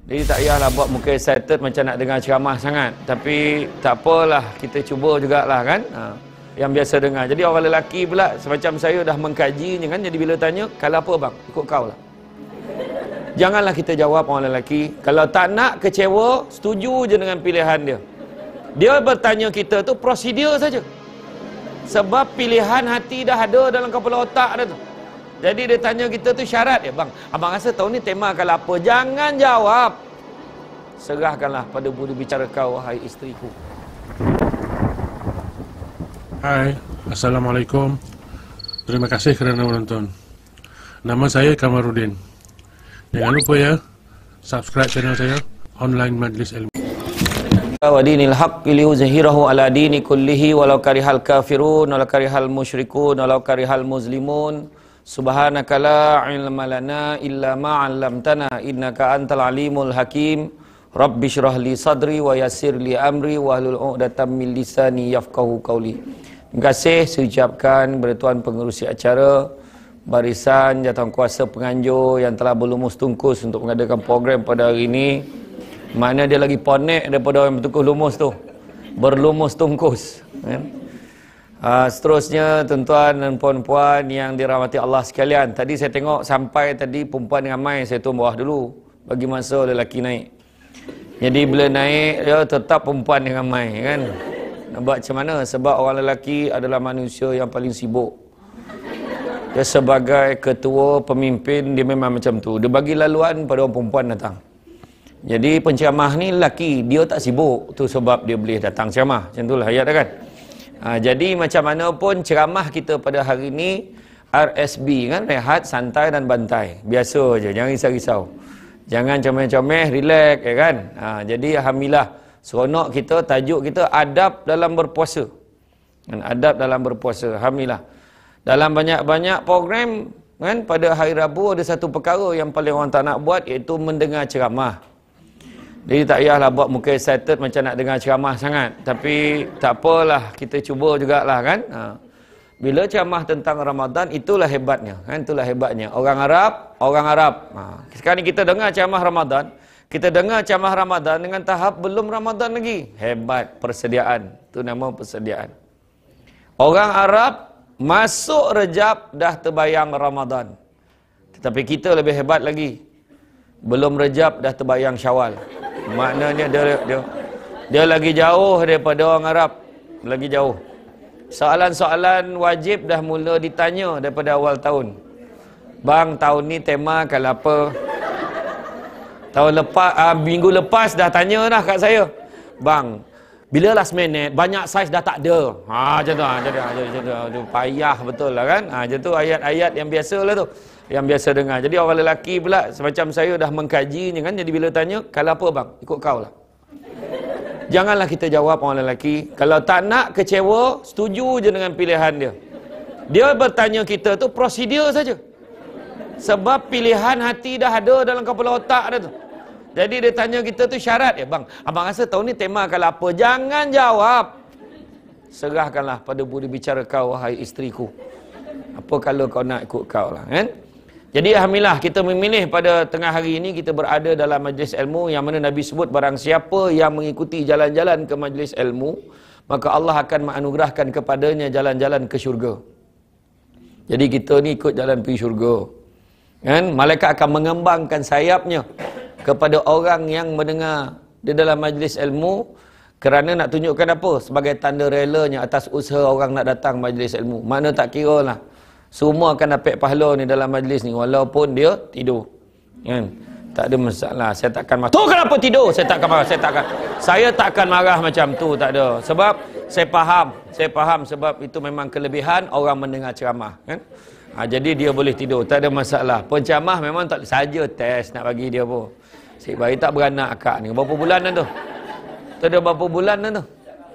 Jadi tak payahlah buat muka excited macam nak dengar ceramah sangat. Tapi tak apalah, kita cuba jugalah kan. Yang biasa dengar. Jadi orang lelaki pula semacam saya dah mengkajinya kan. Jadi bila tanya, kalau apa bang? Ikut kau lah. Janganlah kita jawab orang lelaki. Kalau tak nak kecewa, setuju je dengan pilihan dia. Dia bertanya kita tu prosedur saja. Sebab pilihan hati dah ada dalam kepala otak dia tu. Jadi dia tanya kita tu syarat dia, bang, abang rasa tahun ni tema kalau apa? Jangan jawab. Serahkanlah pada budi bicara kau, wahai isteriku. Hai, Assalamualaikum. Terima kasih kerana menonton. Nama saya Kamarudin. Jangan lupa ya, subscribe channel saya, Online Majlis Ilmu. Wa dinil haqqi liyuzhirahu ala dini kullihi walau karihal kafirun walau karihal musyrikun walau karihal muslimun. Subhanaka la ilma lana illa ma 'allamtana innaka antal alimul hakim. Rabbi shrah li sadri wa yassir li amri wa hlul 'uqdatam min lisani yafqahu qawli. Terima kasih saya ucapkan kepada tuan pengerusi acara, barisan jawatankuasa penganjur yang telah berlumus tungkus untuk mengadakan program pada hari ini. Mana dia lagi ponek daripada orang bertukus lumus tu, berlumus tungkus kan? Seterusnya tuan-tuan dan puan-puan yang dirahmati Allah sekalian, tadi saya tengok sampai tadi perempuan ramai, saya turun bawah dulu bagi masa lelaki naik. Jadi bila naik dia tetap perempuan yang ramai kan. Nak buat macam mana? Sebab orang lelaki adalah manusia yang paling sibuk. Dia sebagai ketua pemimpin dia memang macam tu. Dia bagi laluan pada orang perempuan datang. Jadi penceramah ni lelaki, dia tak sibuk. Tu sebab dia boleh datang ceramah. Macam itulah ayat kan. Jadi macam mana pun ceramah kita pada hari ini RSB kan, rehat, santai dan bantai. Biasa je, jangan risau-risau. Jangan comel-comel, relax ya kan. Jadi alhamdulillah seronok kita, tajuk kita adab dalam berpuasa. Adab dalam berpuasa, alhamdulillah. Dalam banyak-banyak program kan, pada hari Rabu ada satu perkara yang paling orang tak nak buat, iaitu mendengar ceramah. Jadi tak payahlah buat muka excited macam nak dengar ceramah sangat. Tapi tak apalah, kita cuba jugalah kan. Bila ceramah tentang Ramadan, itulah hebatnya kan, itulah hebatnya. Orang Arab. Sekarang ni kita dengar ceramah Ramadan, kita dengar ceramah Ramadan dengan tahap belum Ramadan lagi. Hebat persediaan. Itu nama persediaan. Orang Arab masuk Rejab dah terbayang Ramadan. Tetapi kita lebih hebat lagi. Belum Rejab dah terbayang Syawal. Maknanya dia lagi jauh daripada orang Arab. Lagi jauh. Soalan-soalan wajib dah mula ditanya daripada awal tahun. Bang, tahun ni tema kalau apa? Tahun lepas, minggu lepas dah tanya dah kat saya. Bang, bila last minute banyak saiz dah tak ada. Macam tu. Payah betul lah kan. Macam tu ayat-ayat yang biasa lah tu. Yang biasa dengar. Jadi orang lelaki pula semacam saya dah mengkajinya kan. Jadi bila tanya, kalau apa bang? Ikut kau lah. Janganlah kita jawab orang lelaki. Kalau tak nak kecewa, setuju je dengan pilihan dia. Dia bertanya kita tu prosedur saja. Sebab pilihan hati dah ada dalam kepala otak dia tu. Jadi dia tanya kita tu syarat ya, bang, abang rasa tahun ni tema kalau apa? Jangan jawab. Serahkanlah pada budi bicara kau, wahai isteriku. Apa kalau kau nak ikut kau lah kan. Jadi alhamdulillah kita memilih pada tengah hari ini kita berada dalam majlis ilmu yang mana Nabi sebut barang siapa yang mengikuti jalan-jalan ke majlis ilmu, maka Allah akan menganugerahkan kepadanya jalan-jalan ke syurga. Jadi kita ni ikut jalan pergi syurga. Kan? Malaikat akan mengembangkan sayapnya kepada orang yang mendengar di dalam majlis ilmu, kerana nak tunjukkan apa? Sebagai tanda relanya atas usaha orang nak datang majlis ilmu. Mana tak kira lah, semua akan dapat pahala ni dalam majlis ni walaupun dia tidur kan. Tak ada masalah. Saya takkan marah, tu kenapa tidur? Saya takkan marah. Saya takkan marah macam tu, tak ada. Sebab saya faham sebab itu memang kelebihan orang mendengar ceramah kan. Jadi dia boleh tidur, tak ada masalah. Penceramah memang tak saja test nak bagi dia apa. Cik bayi tak beranak akak ni. Berapa bulan dah tu? Tu ada berapa bulan dah tu?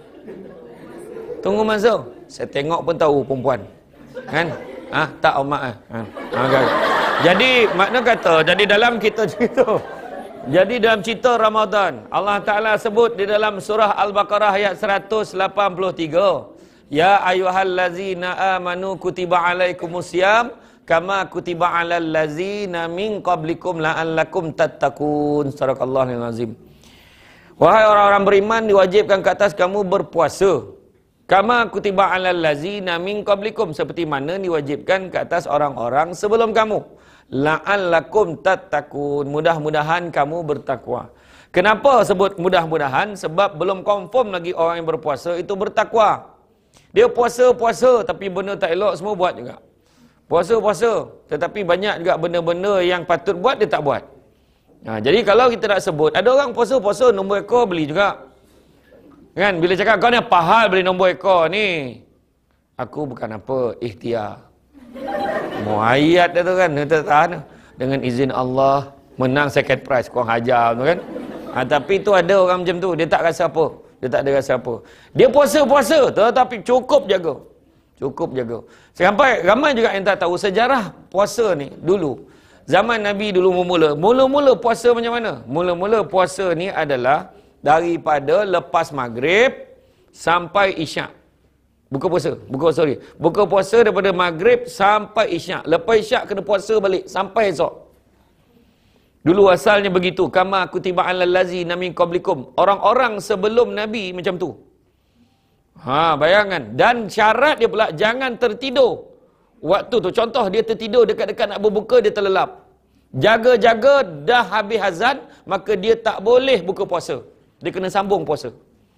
Tunggu masa. Saya tengok pun tahu perempuan. Kan? Tak omak kan? Jadi makna kata, jadi dalam kita cerita. Jadi dalam cerita Ramadan, Allah Ta'ala sebut di dalam surah Al-Baqarah ayat 183. Ya ayyuhallazina amanu kutiba alaikumusiyam kama kutiba 'alal ladzina min qablikum la'allakum tattaqun. Sadaqallahul azim. Wahai orang-orang beriman, diwajibkan ke atas kamu berpuasa. Kama kutiba 'alal ladzina min qablikum, seperti mana diwajibkan ke atas orang-orang sebelum kamu. La'allakum tattaqun, mudah-mudahan kamu bertakwa. Kenapa sebut mudah-mudahan? Sebab belum confirm lagi orang yang berpuasa itu bertakwa. Dia puasa-puasa tapi benda tak elok semua buat juga. Puasa-puasa tetapi banyak juga benda-benda yang patut buat dia tak buat. Jadi kalau kita nak sebut, ada orang puasa-puasa nombor ekor beli juga. Kan bila cakap kau ni apa hal beli nombor ekor ni? Aku bukan apa, ikhtiar. Mau ayat dia tu kan, dia tahan dengan izin Allah menang second prize kau hajar tu kan. Tapi tu ada orang macam tu, dia tak rasa apa. Dia tak ada rasa apa. Dia puasa-puasa tetapi cukup jaga. Cukup jaga. Sampai ramai juga yang tak tahu sejarah puasa ni dulu. Zaman Nabi dulu mula-mula puasa macam mana? Mula-mula puasa ni adalah daripada lepas maghrib sampai isyak. Buka puasa daripada maghrib sampai isyak. Lepas isyak kena puasa balik sampai esok. Dulu asalnya begitu. Kama kutiba 'alal ladzina min qablikum. Orang-orang sebelum Nabi macam tu. Bayangan. Dan syarat dia pula jangan tertidur. Waktu tu contoh dia tertidur dekat-dekat nak berbuka dia terlelap. Jaga-jaga dah habis azan maka dia tak boleh buka puasa. Dia kena sambung puasa.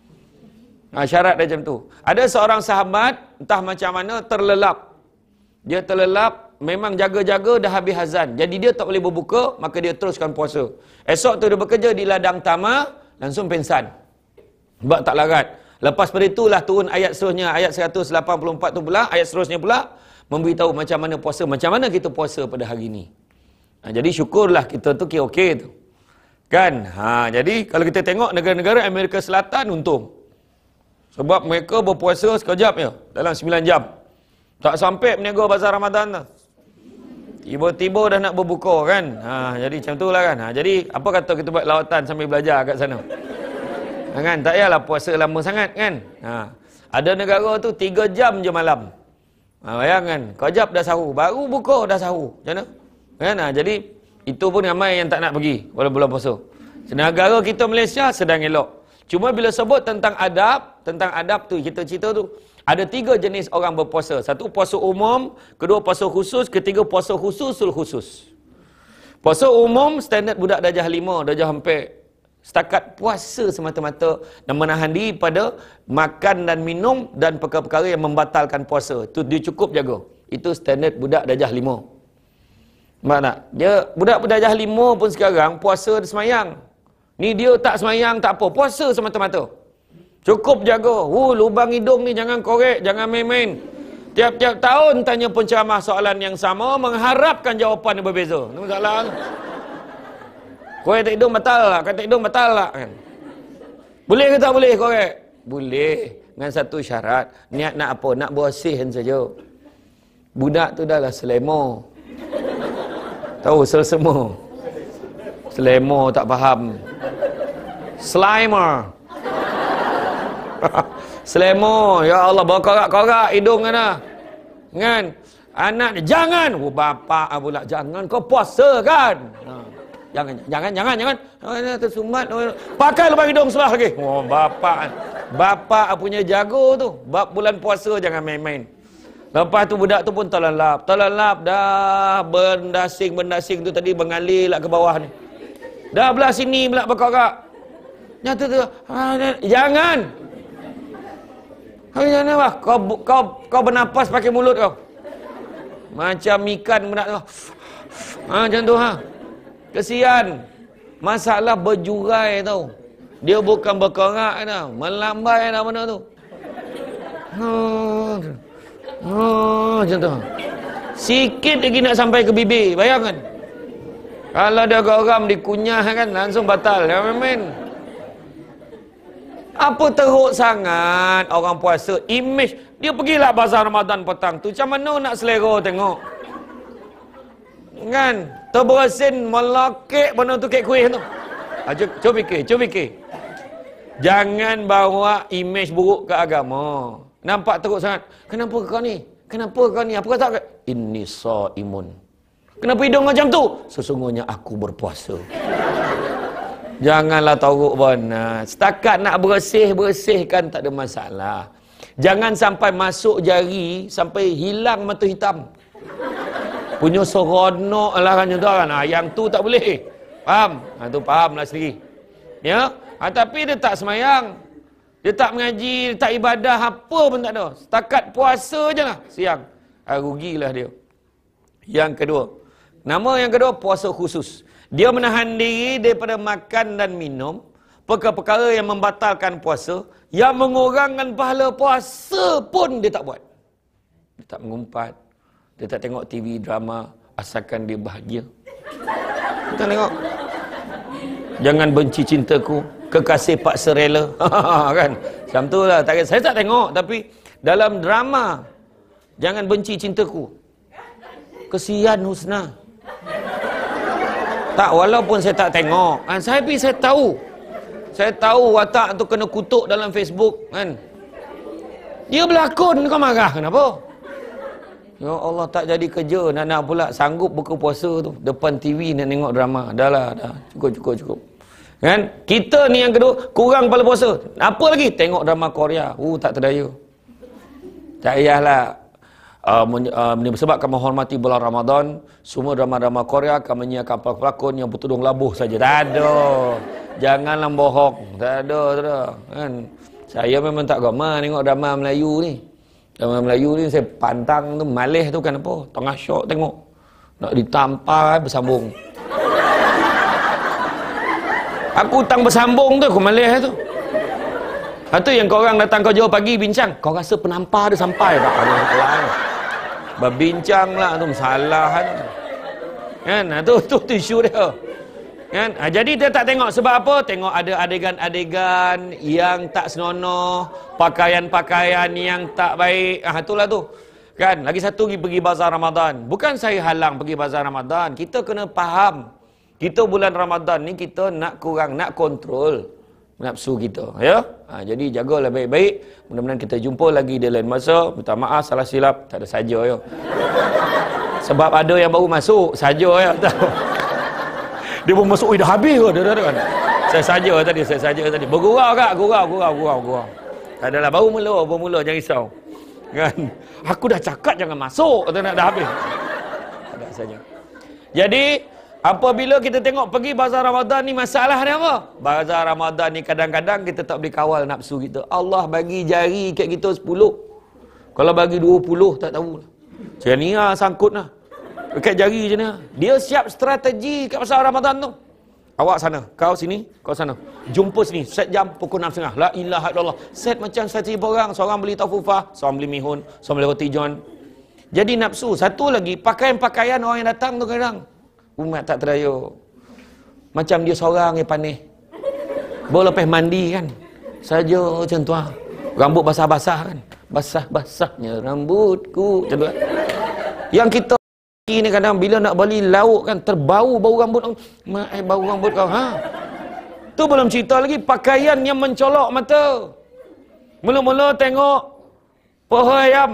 Syarat dia macam tu. Ada seorang sahabat entah macam mana terlelap. Dia terlelap, memang jaga-jaga dah habis azan. Jadi dia tak boleh berbuka, maka dia teruskan puasa. Esok tu dia bekerja di ladang tamar, langsung pensan. Sebab tak larat. Lepas pada itulah turun ayat seterusnya, ayat 184 tu pula, ayat seterusnya pula memberitahu macam mana puasa, macam mana kita puasa pada hari ini. Jadi syukurlah kita tu okey tu. Kan? Jadi kalau kita tengok negara-negara Amerika Selatan untung. Sebab mereka berpuasa sekejap je, dalam 9 jam. Tak sampai berniaga bazar Ramadan tu. Tiba-tiba dah nak berbuka kan. Jadi macam tu lah kan. Jadi apa kata kita buat lawatan sambil belajar kat sana. Kan? Tak payahlah puasa lama sangat kan. Ada negara tu 3 jam je malam. Bayangkan, kejap dah sahur. Baru buka dah sahur. Macam mana? Kan? Jadi itu pun ramai yang tak nak pergi walaupun bulan puasa. Negara kita Malaysia sedang elok. Cuma bila sebut tentang adab tu, kita cerita tu, ada 3 jenis orang berpuasa. Satu puasa umum, kedua puasa khusus, ketiga puasa khususul khusus. Puasa umum standard budak darjah 5, darjah 4. Setakat puasa semata-mata dan menahan diri pada makan dan minum dan perkara-perkara yang membatalkan puasa. Itu dia cukup jaga. Itu standard budak darjah 5. Mana? Dia budak darjah 5 pun sekarang puasa semayang. Ni dia tak semayang tak apa, puasa semata-mata. Cukup jaga. Lubang hidung ni jangan korek, jangan main-main. Tiap-tiap tahun tanya penceramah soalan yang sama, mengharapkan jawapan yang berbeza. Itu masalah. Korek tak hidung batal lah, kata hidung batal lah kan. Boleh ke tak boleh korek? Boleh. Dengan satu syarat, niat nak apa? Nak bersihin saja. Budak tu dah lah selemo. Tahu selsemo. Selemo tak faham. Slimer. Selemo, ya Allah, berkorak-korak hidung kan. Kan? Anak dia, jangan. Bapak pula, jangan kau puasa kan. Jangan. Tersumat. Pakai lubang hidung sebelah lagi. Bapak punya jago tu. Bab bulan puasa jangan main-main. Lepas tu budak tu pun terlelap dah. Bendasing tu tadi mengalir lah ke bawah ni. Dah belah sini pula berkorak. Nyata tu, jangan. Jangan apa? Kau bernapas pakai mulut kau. Macam ikan benda tu. Macam tu Kesian. Masalah berjurai tau. Dia bukan berkorak tau. Melambai dah benda tu. Macam tu. Sikit lagi nak sampai ke bibir. Bayangkan. Kalau dia garam dikunyah kan langsung batal. Ya main. Apa teruk sangat orang puasa. Image. Dia pergilah bazar Ramadan petang tu. Macam mana nak selera tengok. Kan. Terberasin melakik benda tu kek kuih tu. Cuba fikir. Jangan bawa image buruk ke agama. Nampak teruk sangat. Kenapa kau ni? Apa kata? inni shaimun. Kenapa hidung macam tu? Sesungguhnya aku berpuasa. Janganlah teruk pun. Setakat nak bersihkan tak ada masalah. Jangan sampai masuk jari sampai hilang mata hitam. Punya seronok lah kan tu kan. Yang tu tak boleh. Faham? Tu faham lah sendiri. Ya? Tapi dia tak semayang. Dia tak mengaji, dia tak ibadah, apa pun tak ada. Setakat puasa je lah siang. Rugilah dia. Yang kedua. Nama yang kedua, puasa khusus. Dia menahan diri daripada makan dan minum. Perkara-perkara yang membatalkan puasa. Yang mengurangkan pahala puasa pun dia tak buat. Dia tak mengumpat. Dia tak tengok TV, drama. Asalkan dia bahagia. Kita tengok. Jangan benci cintaku. Kekasih paksa rela. Kan? Macam tu lah. Saya tak tengok. Tapi dalam drama. Jangan benci cintaku. Kesian Husna. Tak, walaupun saya tak tengok. Tapi saya tahu. Saya tahu watak tu kena kutuk dalam Facebook. Kan? Dia berlakon, kau marah. Kenapa? Ya Allah, tak jadi kerja. Nak pula sanggup buka puasa tu. Depan TV nak tengok drama. Dah lah. Dah. Cukup. Kan? Kita ni yang kedua, kurang kepala puasa. Apa lagi? Tengok drama Korea. Tak terdaya. Tak payahlah. Sebabkan menghormati bulan Ramadan, semua drama-drama Korea akan menyiapkan pelakon yang bertudung labuh saja. Tak ada. Janganlah bohong. Tak ada. Kan? Saya memang tak gemar tengok drama Melayu ni. Drama Melayu ni saya pantang tu, malih tu kan apa? Tengah syok tengok. Nak ditampar bersambung. Aku tang bersambung tu, aku malih tu. Itu yang korang datang kerja pagi bincang. Kau rasa penampar dia sampai tak? Berbincang lah tu, salah kan? Tu isu dia. Kan? Jadi dia tak tengok sebab apa? Tengok ada adegan-adegan yang tak senonoh, pakaian-pakaian yang tak baik. Itulah tu. Kan? Lagi satu pergi bazar Ramadan. Bukan saya halang pergi bazar Ramadan. Kita kena faham. Kita bulan Ramadan ni kita nak kontrol nafsu kita, ya. Jadi jagalah baik-baik. Mudah-mudahan kita jumpa lagi di lain masa. Minta maaf salah silap, tak ada saja ya. Sebab ada yang baru masuk saja ya. Dia baru masuk, dah habis ke? Dah kan. Saya saja tadi. Bergurau kak, gurau. Tak adalah, baru mula, jangan risau. Kan? Aku dah cakap jangan masuk, dah habis. Ada saja. Jadi apabila kita tengok pergi bazar Ramadan ni, masalah dia apa? Bazar Ramadan ni kadang-kadang kita tak boleh kawal nafsu kita. Allah bagi jari kat kita 10. Kalau bagi 20 tak tahu. Macam ni lah sangkut lah. Dekat jari je ni. Dia siap strategi kat bazar Ramadan tu. Awak sana, kau sini, kau sana. Jumpa sini, set jam pukul 6.30. La ilaha illallah. Set macam strategi orang. Seorang beli tafufah, seorang beli mihun, seorang beli roti john. Jadi nafsu. Satu lagi, pakaian-pakaian orang yang datang tu kadang. Umat tak terdaya. Macam dia seorang yang panih. Baru lepas mandi kan. Saja macam tu lah. Rambut basah-basah kan. Basah-basahnya rambutku. Macam tu kan. Yang kita ni kadang bila nak balik lauk kan, terbau bau rambut. Bau rambut kau. Tu belum cerita lagi pakaian yang mencolok mata. Mula-mula tengok paha ayam.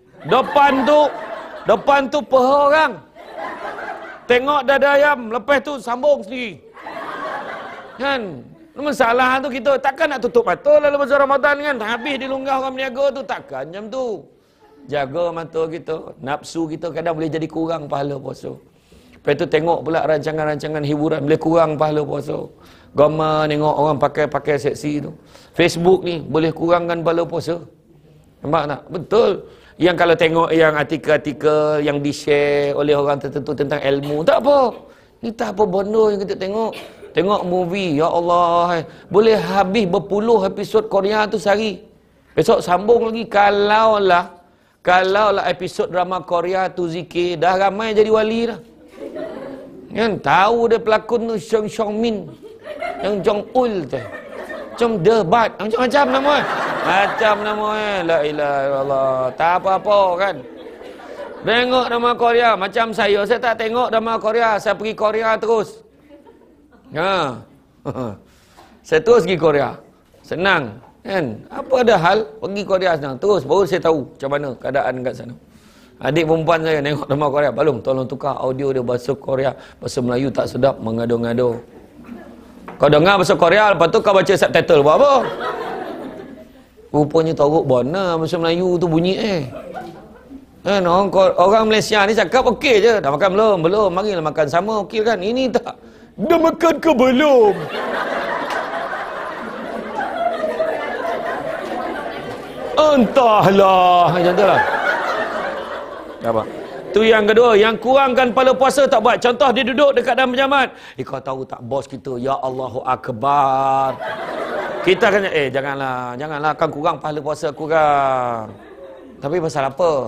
Depan tu paha orang. Tengok dada ayam, lepas tu sambung sendiri. Kan? Masalah tu kita takkan nak tutup mata lalu bazar Ramadan kan. Habis dilunggah orang berniaga tu, takkan macam tu. Jaga mata kita, nafsu kita kadang boleh jadi kurang pahala puasa. Lepas tu tengok pula rancangan-rancangan hiburan boleh kurang pahala puasa. Gambar tengok orang pakai seksi tu. Facebook ni boleh kurangkan pahala puasa. Nampak tak? Betul. Yang kalau tengok yang artikel-artikel yang di-share oleh orang tertentu tentang ilmu, tak apa. Ni tak apa bodoh yang kita tengok. Tengok movie, ya Allah. Boleh habis berpuluh episod Korea tu sehari. Besok sambung lagi. Kalaulah episod drama Korea tu zikir, dah ramai jadi wali dah. Kan? Tahu dia pelakon tu Song Min. Yang Jong Ul tu. Macam debat. Macam-macam nama. La ilaha illallah. Tak apa-apa kan. Tengok drama Korea. Macam saya tak tengok drama Korea. Saya pergi Korea terus. Saya terus pergi Korea. Senang. Kan? Apa ada hal, pergi Korea senang. Terus, baru saya tahu macam mana keadaan kat sana. Adik perempuan saya tengok drama Korea. Balung, tolong tukar audio dia bahasa Korea. Bahasa Melayu tak sedap, mengado-ngado. Kau dengar bahasa Korea, lepas tu kau baca subtitle buat apa? Rupanya teruk bona bahasa Melayu tu bunyi Kan orang Malaysia ni cakap okey je. Dah makan belum? Belum. Marilah makan sama, okey kan? Ini tak. Dah makan ke belum? Entahlah. Macam tu lah. Apa? Tu yang kedua. Yang kurangkan pahala puasa tak buat. Contoh dia duduk dekat dalam pejabat. Kau tahu tak bos kita? Ya Allahu Akbar. Kita kan janganlah kan kurang pahala puasa kurang. Tapi pasal apa?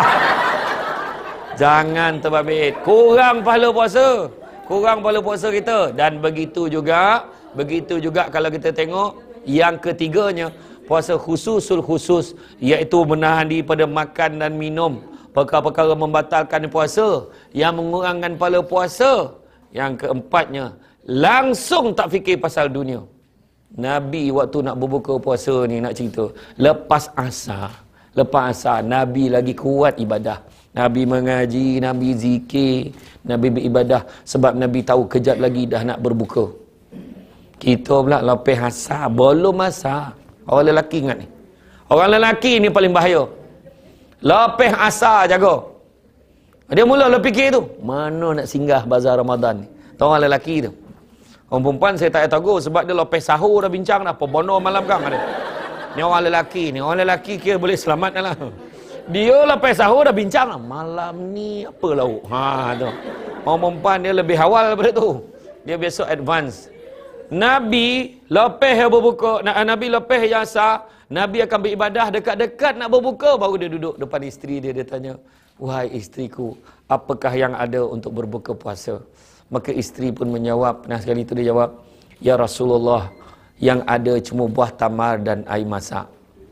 Jangan terbabit. Kurang pahala puasa. Kurang pahala puasa kita. Dan begitu juga kalau kita tengok yang ketiganya, puasa khususul khusus, iaitu menahan diri pada makan dan minum, perkara-perkara membatalkan puasa, yang mengurangkan pahala puasa. Yang keempatnya, langsung tak fikir pasal dunia. Nabi waktu nak berbuka puasa ni, nak cerita, lepas asar Nabi lagi kuat ibadah. Nabi mengaji, Nabi zikir, Nabi beribadah, sebab Nabi tahu kejap lagi dah nak berbuka. Kita pula lepas asar, belum asar. Orang lelaki ingat ni. Orang lelaki ni paling bahaya. Lepas asar jaga. Dia mula fikir tu, mana nak singgah bazar Ramadan ni. Tu orang lelaki tu. Orang perempuan saya tak tahu sebab dia lepas sahur dah bincang dah, apa bono malam kan ada. Ni orang lelaki ni, orang lelaki kira boleh selamat lah. Dia lepas sahur dah bincang lah, malam ni apa lauk. Tu. Orang perempuan dia lebih awal daripada tu. Dia biasa advance. Nabi lepas berbuka, Nabi lepas asar, Nabi akan beribadah, dekat-dekat nak berbuka baru dia duduk depan isteri dia tanya, "Wahai isteriku, apakah yang ada untuk berbuka puasa?" Maka isteri pun menjawab, nah sekali itu dia jawab, "Ya Rasulullah, yang ada cuma buah tamar dan air masak."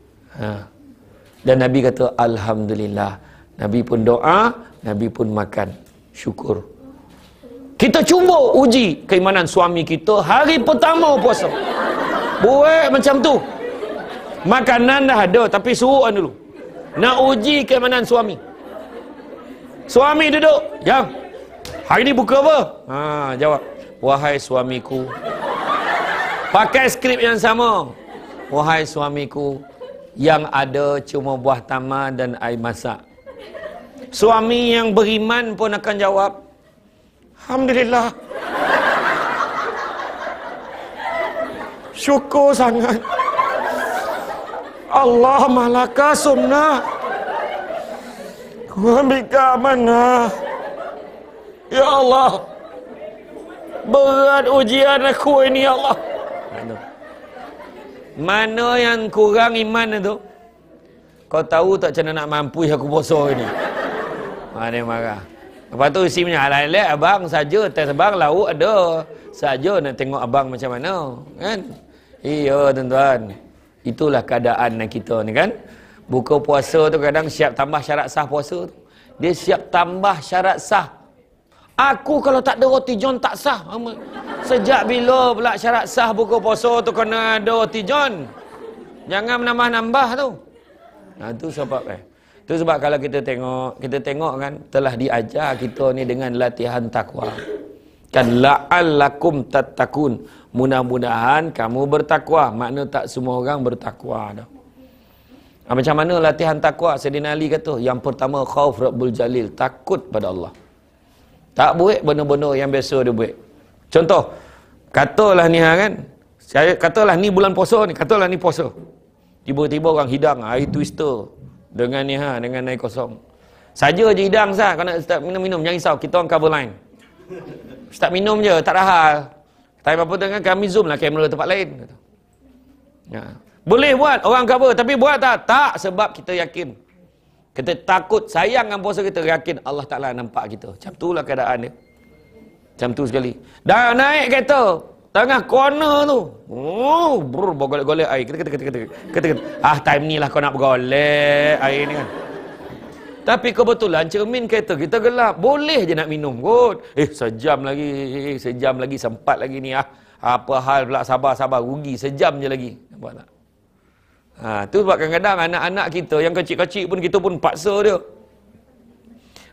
Dan Nabi kata, "Alhamdulillah." Nabi pun doa, Nabi pun makan. Syukur. Kita cuba uji keimanan suami kita hari pertama puasa. Buat macam tu. Makanan dah ada, tapi suruhan dulu. Nak uji keimanan suami. Suami duduk, "Yang, hari ni buka apa?" Jawab, "Wahai suamiku." Pakai skrip yang sama. "Wahai suamiku, yang ada cuma buah tamar dan air masak." Suami yang beriman pun akan jawab, "Alhamdulillah. Syukur sangat. Allah malaka sunnah. Ku ambil ke amanah. Ya Allah, berat ujian aku ini, ya Allah." Mana yang kurang iman itu? Kau tahu tak macam mana nak mampu aku puasa ini? Dia marah. Lepas tu isi punya, "Alah, abang saja, test abang lauk ada. Saja nak tengok abang macam mana." Kan? Iya tuan-tuan. Itulah keadaan kita ni kan. Buka puasa tu kadang siap tambah syarat sah puasa tu. Dia siap tambah syarat sah. Aku kalau tak ada roti john tak sah. Sejak bila pula syarat sah buka puasa tu kena ada roti john? Jangan menambah-nambah tu. Itu sebab itu sebab kalau kita tengok kan, telah diajar kita ni dengan latihan takwa. Kan la'allakum tattaqun. Mudah-mudahan kamu bertakwa. Makna tak semua orang bertakwa dah. Macam mana latihan takwa? Sayyidina Ali kata, yang pertama khauf Rabbul Jalil, takut pada Allah. Tak buat benda-benda yang biasa dia buat. Contoh, katalah ni kan, katalah ni bulan puasa ni, katalah ni puasa. Tiba-tiba orang hidang air twister dengan ni dengan air kosong. Saja je hidang sah, kau nak start minum-minum, jangan risau, kita orang cover line. Start minum je, tak ada hal. Tak apa-apa dengan kami zoom lah kamera tempat lain. Boleh buat, orang cover, tapi buat tak? Tak, sebab kita yakin. Kita takut, sayang dengan puasa kita, yakin Allah Ta'ala nampak kita. Macam itulah keadaan dia. Macam tu sekali. Dah naik kereta, tengah corner tu. Bergolek-golek air. Kata. Time ni lah kau nak bergolek air ni kan. Tapi kebetulan cermin kereta kita gelap. Boleh je nak minum kot. Sejam lagi, sempat lagi ni. Apa hal pula, sabar. Rugi, sejam je lagi. Nampak tak? Tu sebab kadang-kadang anak-anak kita yang kecil-kecil pun kita pun paksa dia.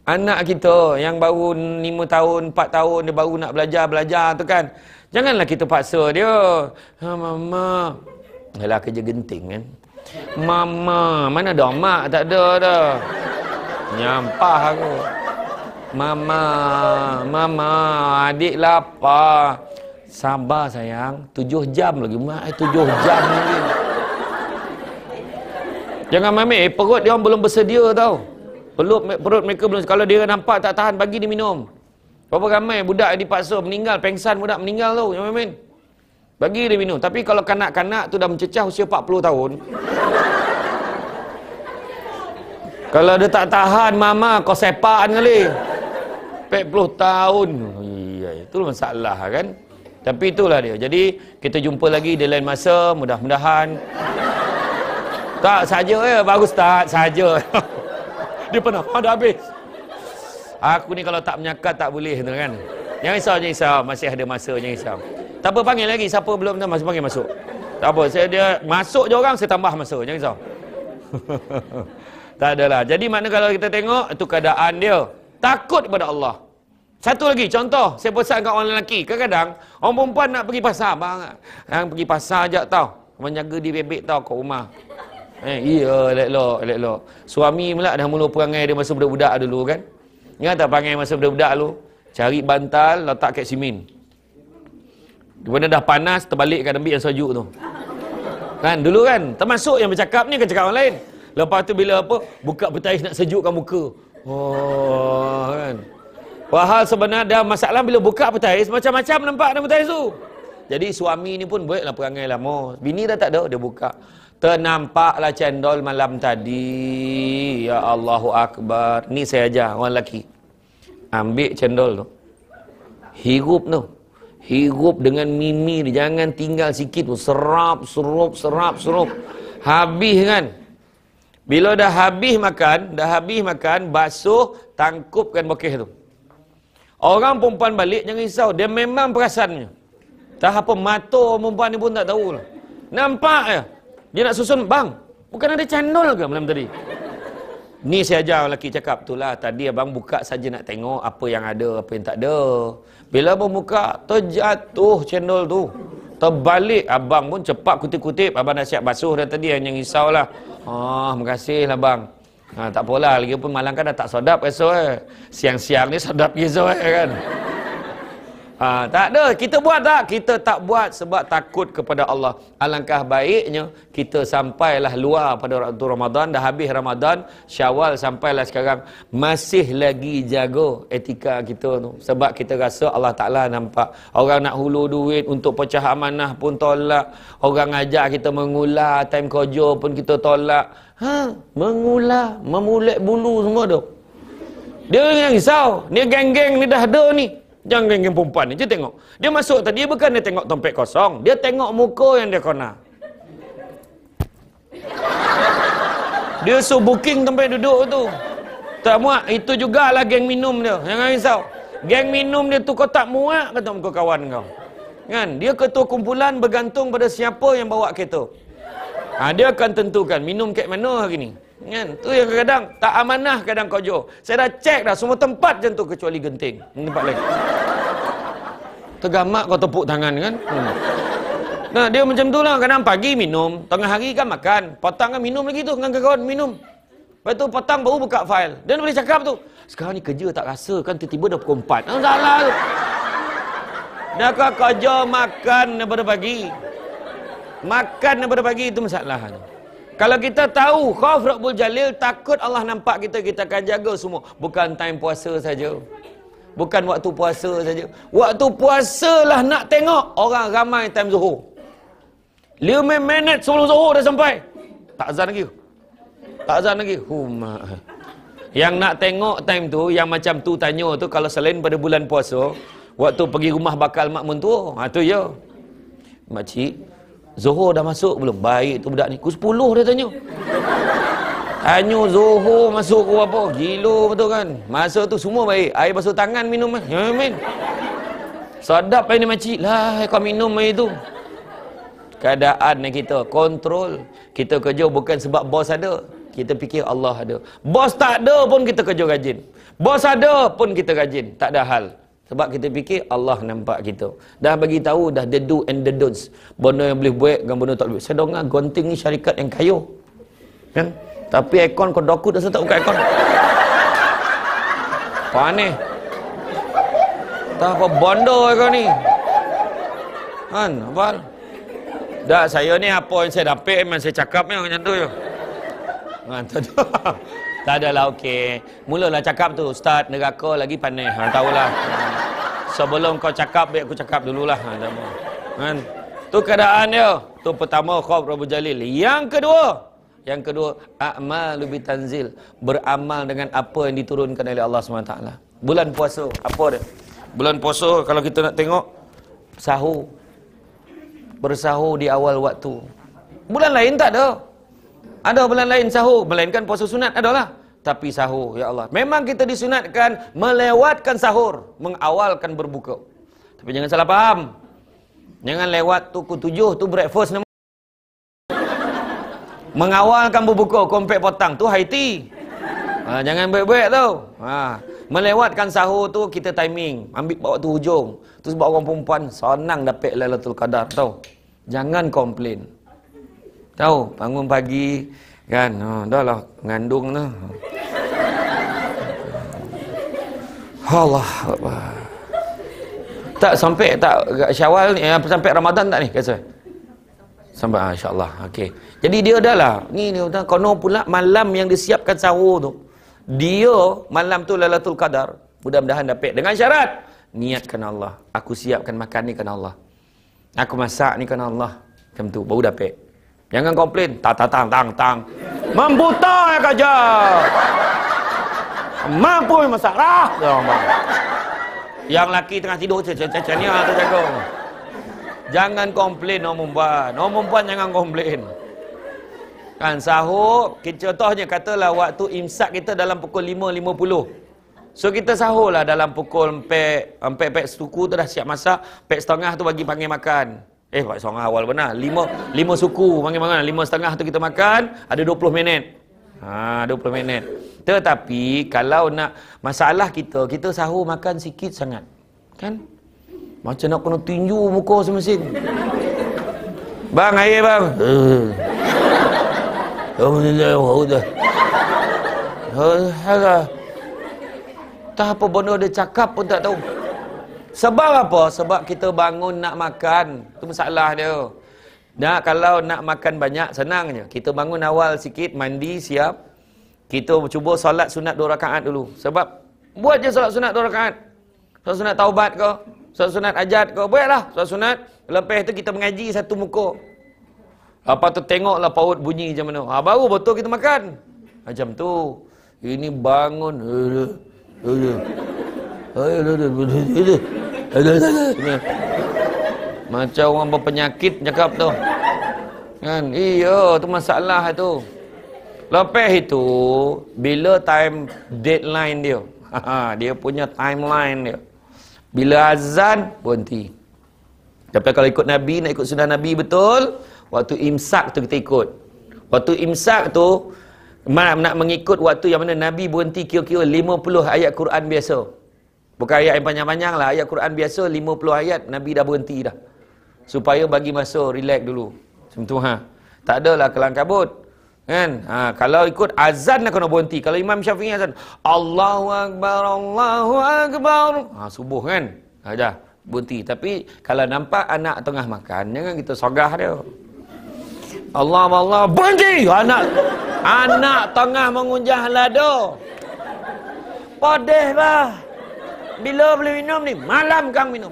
Anak kita yang baru 5 tahun, 4 tahun, dia baru nak belajar tu kan. Janganlah kita paksa dia. Mama. Yalah, kerja genting kan. Mama, mana ada mak? Tak ada dah. Nyampah aku. Mama, adik lapar. Sabar sayang, 7 jam lagi. Mak, 7 jam lagi. Jangan mamik, perut dia orang belum bersedia tau. Perut mereka belum. Kalau dia nampak tak tahan, bagi dia minum. Berapa ramai budak yang dipaksa meninggal, pengsan budak meninggal tau. Jangan main. Bagi dia minum. Tapi kalau kanak-kanak tu dah mencecah usia 40 tahun. Kalau dia tak tahan, mama kau sepakan kali. 40 tahun. Iya, itu masalah kan. Tapi itulah dia. Jadi kita jumpa lagi di lain masa, mudah-mudahan. Tak saja ya, bagus tak saja. Dia pernah dah habis. Aku ni kalau tak menyakat tak boleh tu kan. Jangan risau, masih ada masa, jangan risau. Tak apa, panggil lagi siapa belum masih panggil masuk. Tak apa, dia masuk je orang, saya tambah masa, jangan risau. Tak adalah. Jadi makna kalau kita tengok itu keadaan dia takut kepada Allah. Satu lagi contoh, saya pesan kat orang lelaki, kadang-kadang orang perempuan nak pergi pasar, bang. Yang pergi pasar ajak tau. Menjaga di bebek tau kat rumah. Iya, elok. Suami pula dah mula perangai dia masa budak-budak dulu kan. Ingat tak perangai masa budak-budak dulu? Cari bantal, letak kat simen. Bila dah panas, terbalikkan ambil yang sejuk tu. Kan, dulu kan, termasuk yang bercakap ni, kan cakap orang lain. Lepas tu bila apa, buka peti ais nak sejukkan muka. Oh, kan. Padahal sebenarnya dah masalah bila buka peti ais, macam-macam nampak dalam peti ais tu. Jadi suami ni pun buatlah perangai lama. Bini dah tak ada, dia buka. Ternampaklah cendol malam tadi. Ya Allahu Akbar. Ni saya ajar orang lelaki. Ambil cendol tu. Hirup tu. Hirup dengan mimi dia. Jangan tinggal sikit tu. Serap. Habis kan. Bila dah habis makan, basuh, tangkupkan bokeh tu. Orang perempuan balik, jangan risau. Dia memang perasannya. Tak apa, mata perempuan ni pun tak tahu lah. Nampak je. Dia nak susun, bang, bukan ada cendol ke malam tadi? Ni saya ajar lelaki cakap, itulah tadi abang buka saja nak tengok apa yang ada, apa yang tak ada. Bila abang buka, terjatuh cendol tu. Terbalik, abang pun cepat kutip-kutip. Abang dah siap basuh dah tadi, jangan risaulah. Makasih lah bang. Tak apalah, lagi pun malam kan dah tak sedap esok Siang-siang ni sedap esok kan. Tak ada, kita buat tak? Kita tak buat sebab takut kepada Allah. Alangkah baiknya kita sampailah luar pada waktu Ramadan, dah habis Ramadan, Syawal sampailah sekarang, masih lagi jaga etika kita tu. Sebab kita rasa Allah Ta'ala nampak. Orang nak hulu duit untuk pecah amanah pun tolak. Orang ajak kita mengular, time kerja pun kita tolak. Mengular, memulek bulu semua tu. Dia yang risau, dia geng-geng ni dah ada ni. Jangan geng-geng perempuan ni, dia tengok. Dia masuk tadi, bukan dia tengok dompet kosong. Dia tengok muka yang dia kena. Dia suruh booking tempat duduk tu. Tak muat, itu jugalah geng minum dia. Jangan risau. Geng minum dia tu kau tak muat, kata muka kawan kau. Kan? Dia ketua kumpulan bergantung pada siapa yang bawa kereta. Dia akan tentukan minum kat mana hari ni. Kan? Tu yang kadang-kadang tak amanah kadang kau jauh. Saya dah cek dah semua tempat macam tu kecuali Genting. Tempat lain. Tergamak kau tepuk tangan kan. Nah, dia macam tu lah. Kadang pagi minum, tengah hari kan makan, petang kan minum lagi tu dengan kawan minum. Lepas tu petang baru buka file. Dia boleh cakap tu. Sekarang ni kerja tak rasa kan tiba-tiba dah pukul 4. Salah tu. Dah kau kerja makan daripada pagi. Makan daripada pagi itu masalah. Kalau kita tahu khauf Rabbul Jalil, takut Allah nampak kita, kita akan jaga semua. Bukan time puasa saja. Bukan waktu puasa saja. Waktu puasa lah nak tengok orang ramai time Zuhur. 5 minit sebelum Zuhur dah sampai. Tak azan lagi. Tak azan lagi. Yang nak tengok time tu, yang macam tu tanya tu, kalau selain pada bulan puasa, waktu pergi rumah bakal mak mentua, tu ya. Makcik, Zuhur dah masuk belum? Baik tu budak ni. Pukul 10 dia tanya. Tanya Zuhur masuk ke apa? Gila betul kan? Masa tu semua baik. Air basuh tangan minum. Ya, min. Sedap air ni makcik. Lah, kau minum air tu. Keadaan ni kita kontrol. Kita kerja bukan sebab bos ada. Kita fikir Allah ada. Bos tak ada pun kita kerja rajin. Bos ada pun kita rajin. Tak ada hal. Sebab kita fikir Allah nampak kita. Dah bagi tahu dah the do and the don'ts. Benda yang boleh buat dan benda tak boleh. Saya dengar Gonting ni syarikat yang kaya. Kan? Tapi aircon kau dokut dah tak buka aircon. Apa ni? Tak apa bondo kau ni. Kan? Apa? Dah saya ni apa yang saya dapat memang saya cakap ni macam tu je. Tak adalah okey. Mulalah cakap tu, Ustaz neraka lagi panas. Tahulah. Sebelum kau cakap, biar aku cakap dululah. Kan? Tu keadaan dia. Tu pertama khauf Rabbul Jalil. Yang kedua, a'malu bitanzil, beramal dengan apa yang diturunkan oleh Allah SWT. Bulan puasa, apa dia? Bulan puasa kalau kita nak tengok sahur. Bersahur di awal waktu. Bulan lain tak ada. Ada bulan lain sahur, melainkan puasa sunat adalah. Tapi sahur, ya Allah. Memang kita disunatkan melewatkan sahur, mengawalkan berbuka. Tapi jangan salah faham. Jangan lewat tu pukul 7 tu breakfast nama. Mengawalkan berbuka, kompek potang tu high tea. Jangan baik-baik tu. Melewatkan sahur tu kita timing, ambil bawa tu hujung. Tu sebab orang perempuan senang dapat Lailatul Qadar tau. Jangan komplain. Tahu, bangun pagi kan, dah lah ngandung dah. Allah. Tak sampai tak Syawal ni, sampai Ramadan tak ni kata? Sampai insya-Allah. Okey. Jadi dia dah lah. Ni dia kono pula malam yang disiapkan sahur tu. Dia malam tu Lailatul Qadar. Mudah-mudahan dapat dengan syarat niatkan Allah. Aku siapkan makan ni kerana Allah. Aku masak ni kerana Allah. Macam tu baru dapat. Jangan komplain. Tang. Membuta ya kerja. Mampu masak lah. Yang laki tengah tidur cecania tu jaga. Jangan komplain orang perempuan. Orang perempuan jangan komplain. Kan sahur, contohnya katalah waktu imsak kita dalam pukul 5.50. So kita sahur lah dalam pukul 4 suku tu dah siap masak, 4.30 tu bagi panggil makan. 4.30 awal benar. 5 suku panggil makan, 5.30 tu kita makan, ada 20 minit. 20 minit. Tetapi kalau nak masalah kita sahur makan sikit sangat. Kan? Macam nak kena tinju muka semesing. Bang, air bang. Tak apa benda dia cakap pun tak tahu. Sebab apa? Sebab kita bangun nak makan. Itu masalah dia. Kalau nak makan banyak, senang je. Kita bangun awal sikit, mandi, siap. Kita cuba solat sunat 2 rakaat dulu. Sebab buat je solat sunat 2 rakaat. Solat sunat taubat ke, solat sunat ajat ke, buatlah solat sunat. Lepas tu kita mengaji satu muka. Apa tu tengoklah paut bunyi macam mana. Baru betul kita makan. Macam tu. Ini bangun. Macam orang berpenyakit cakap tu. Kan? Iya, tu masalah tu. Lepas itu, bila time deadline dia. Dia punya timeline dia. Bila azan, berhenti. Tapi kalau ikut Nabi, nak ikut sunnah Nabi betul, waktu imsak tu kita ikut. Waktu imsak tu, nak mengikut waktu yang mana Nabi berhenti kira-kira 50 ayat Quran biasa. Bukan ayat yang panjang-panjang lah. Ayat Quran biasa 50 ayat Nabi dah berhenti dah. Supaya bagi masa relax dulu. Macam tu Tak adalah kelang kabut. Kan? Kalau ikut azan nak kena berhenti. Kalau Imam Syafi'i azan, Allahu Akbar, Allahu Akbar. Subuh kan? Dah berhenti. Tapi kalau nampak anak tengah makan, jangan kita sogah dia. Allah berhenti. Anak tengah mengunjah lado. Podeh lah. Bila boleh minum ni? Malam kang minum.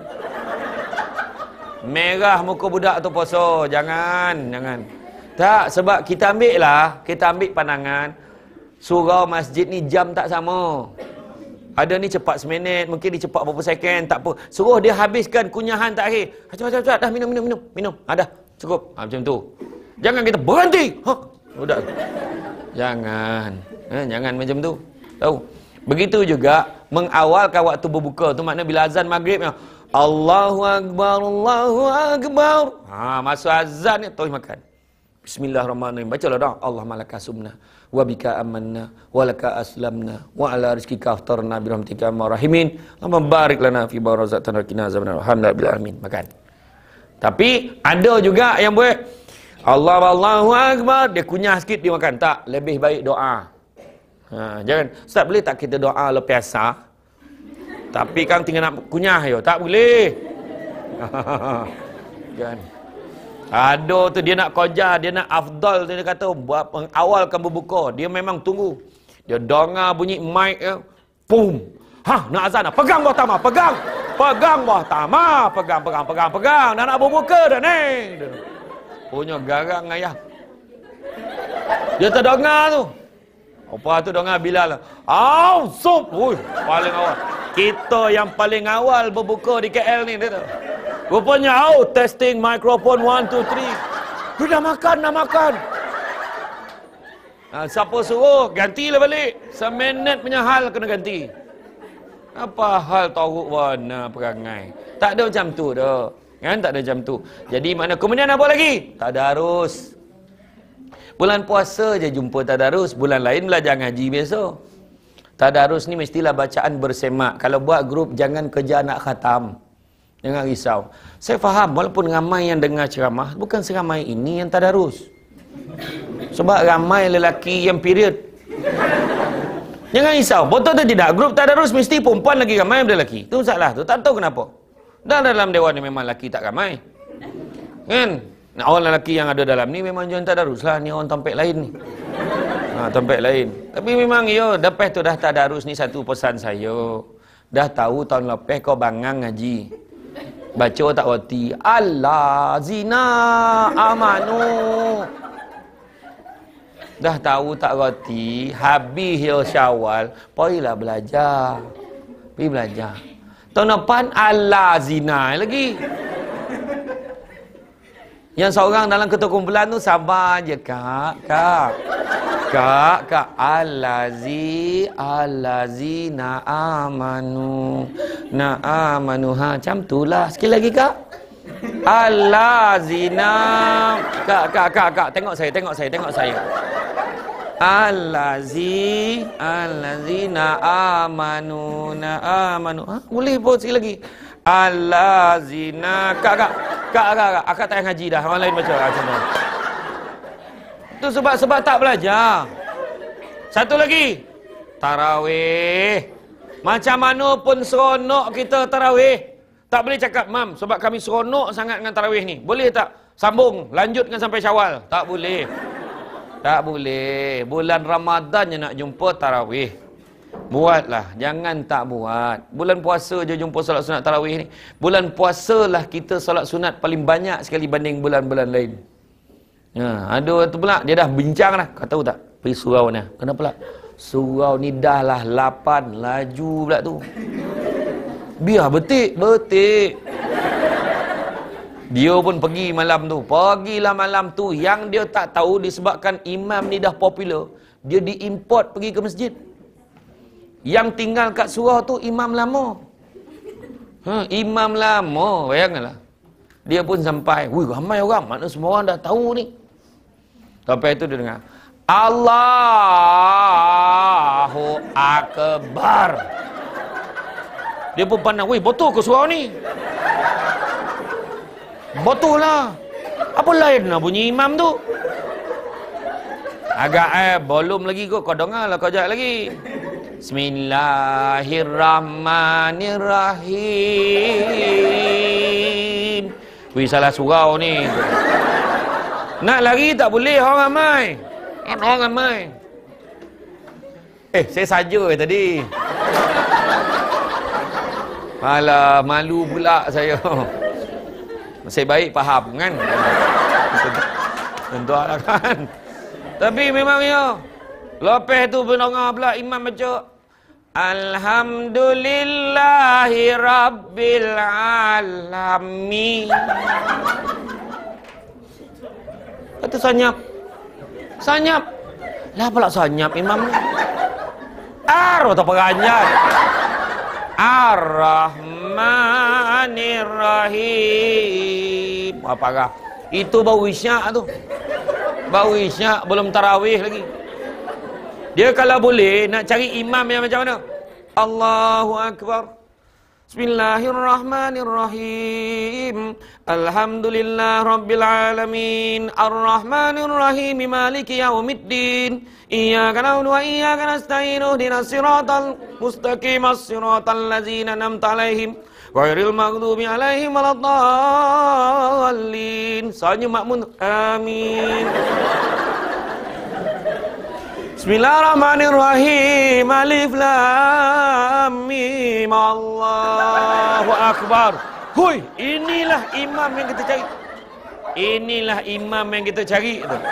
Merah muka budak tu puasa. Jangan. Tak, sebab kita ambil pandangan. Surau masjid ni jam tak sama. Ada ni cepat seminit, mungkin dia cepat berapa second, tak apa. Suruh dia habiskan kunyahan terakhir. Cepat, dah minum. Dah, cukup. Macam tu. Jangan kita berhenti. Budak. Jangan macam tu. Tahu? Begitu juga mengawalkan waktu berbuka tu, makna bila azan maghrib Allahu Akbar, Allahu Akbar. Masuk azan ni terus makan. Bismillahirrahmanirrahim. Bacalah dah. Allah malaka sumna wa bika amanna wa laka aslamna wa ala rizqika aftarna bi rahmatika arhamar rahimin. Allahumma barik lana fi ma razaqtana wa qina azabannar. Alhamdulillah alamin. Makan. Tapi ada juga yang buat Allahu akbar, dia kunyah sikit dia makan. Tak, lebih baik doa. Jangan, Ustaz boleh tak kita doa lepas asar? Tapi kan tinggal nak kunyah yo, tak boleh. Kan. Ada tu dia nak koja, dia nak afdal, dia kata buat awalkan berbuka, dia memang tunggu. Dia dengar bunyi mic ya, pum. Nak azan dah. Pegang bawah tamah, pegang. Pegang bawah tamah, pegang. Dah nak berbuka dah ni. Punya garang ayah. Dia terdengar tu. Apa tu dengar Bilal. Sup. Paling awal. Kita yang paling awal berbuka di KL ni dia tu. Rupanya testing mikrofon 1 2 3. Dia dah makan. Siapa suruh gantilah balik. Seminit punya hal kena ganti. Apa hal tahu warna perangai. Tak ada macam tu dah. Kan tak ada macam tu. Jadi mana kemudian apa lagi? Tadarus. Bulan puasa je jumpa tadarus, bulan lain belajar ngaji biasa. Tadarus ni mestilah bacaan bersemak. Kalau buat grup jangan kerja nak khatam. Jangan risau. Saya faham walaupun ramai yang dengar ceramah, bukan seramai ini yang tadarus. Sebab ramai lelaki yang period. Jangan risau. Betul tu tidak? Grup tadarus mesti perempuan lagi ramai daripada lelaki. Itu masalah tu. Tak tahu kenapa. Dan dalam dewan ni memang lelaki tak ramai. Kan? Nah, orang lelaki yang ada dalam ni memang jangan tadarus lah. Ni orang tampek lain ni. Tampek lain. Tapi memang ya, lepas tu dah tadarus ni satu pesan saya. Dah tahu tahun lepas kau bangang ngaji. Baca tak roti. Allah zina amanu. Dah tahu tak roti. Habis ya Syawal. Pergilah belajar. Pergi belajar. Tahun depan Allah zina lagi. Yang seorang dalam ketua kumpulan tu sabar je kak. Allazina amanu. Macam tu lah. Sekali lagi kak. Allazina. Kak. Tengok saya. Allazina amanu. Boleh pun sekali lagi. Allazina. Kak. Akak tak ngaji dah. Orang lain baca. Itu sebab tak belajar. Satu lagi. Tarawih. Macam mana pun seronok kita tarawih. Tak boleh cakap, Mam, sebab kami seronok sangat dengan tarawih ni. Boleh tak? Sambung. Lanjutkan sampai Syawal. Tak boleh. Bulan Ramadan je nak jumpa tarawih. Buatlah, jangan tak buat. Bulan puasa je jumpa solat sunat tarawih ni. Bulan puasa lah kita solat sunat paling banyak sekali banding bulan-bulan lain. Ada tu pula, dia dah bincang dah. Kau tahu tak? Pergi surau ni. Kenapa pula? Surau ni dah lah 8, laju pula tu. Biar betik. Dia pun pergi malam tu. Pergilah malam tu. Yang dia tak tahu disebabkan imam ni dah popular. Dia diimport pergi ke masjid. Yang tinggal kat surau tu imam lama. Imam lama, bayangkanlah. Dia pun sampai, ramai orang, mana semua orang dah tahu ni. Sampai itu dia dengar, Allahu Akbar. Dia pun pandang, betul ke surau ni? Betul lah. Apa lain lah bunyi imam tu? Agak belum lagi kau dengar lah kau jap lagi. Bismillahirrahmanirrahim. Salah surau ni. Nak lari tak boleh, orang ramai. Saya saja tadi. Alah, malu pula saya. Masih baik faham kan? Tentu lah kan. Tapi memang ya. Lepas tu pendengar pula imam baca Alhamdulillahi Rabbil Alamin. Kata sanyap. Lah pula sanyap imam ni. Atau peranjat. Ar-Rahmanir-Rahim. Apakah? Itu baru isyak tu. Baru isyak, belum tarawih lagi. Dia kalau boleh nak cari imam yang macam mana? Allahu Akbar. Bismillahirrahmanirrahim. Alhamdulillah Rabbil Alamin. Ar-Rahmanirrahim. Maliki Yaumiddin. Iyyaka na'budu wa iyyaka nasta'in. Ihdinas siratal mustaqim. As-siratal ladzina an'amta 'alaihim ghairil maghdubi 'alaihim waladdallin. Soalnya makmun amin. Bismillahirrahmanirrahim. Alif lam mim. Allahu Akbar. Hui, inilah imam yang kita cari. Inilah imam yang kita cari tu.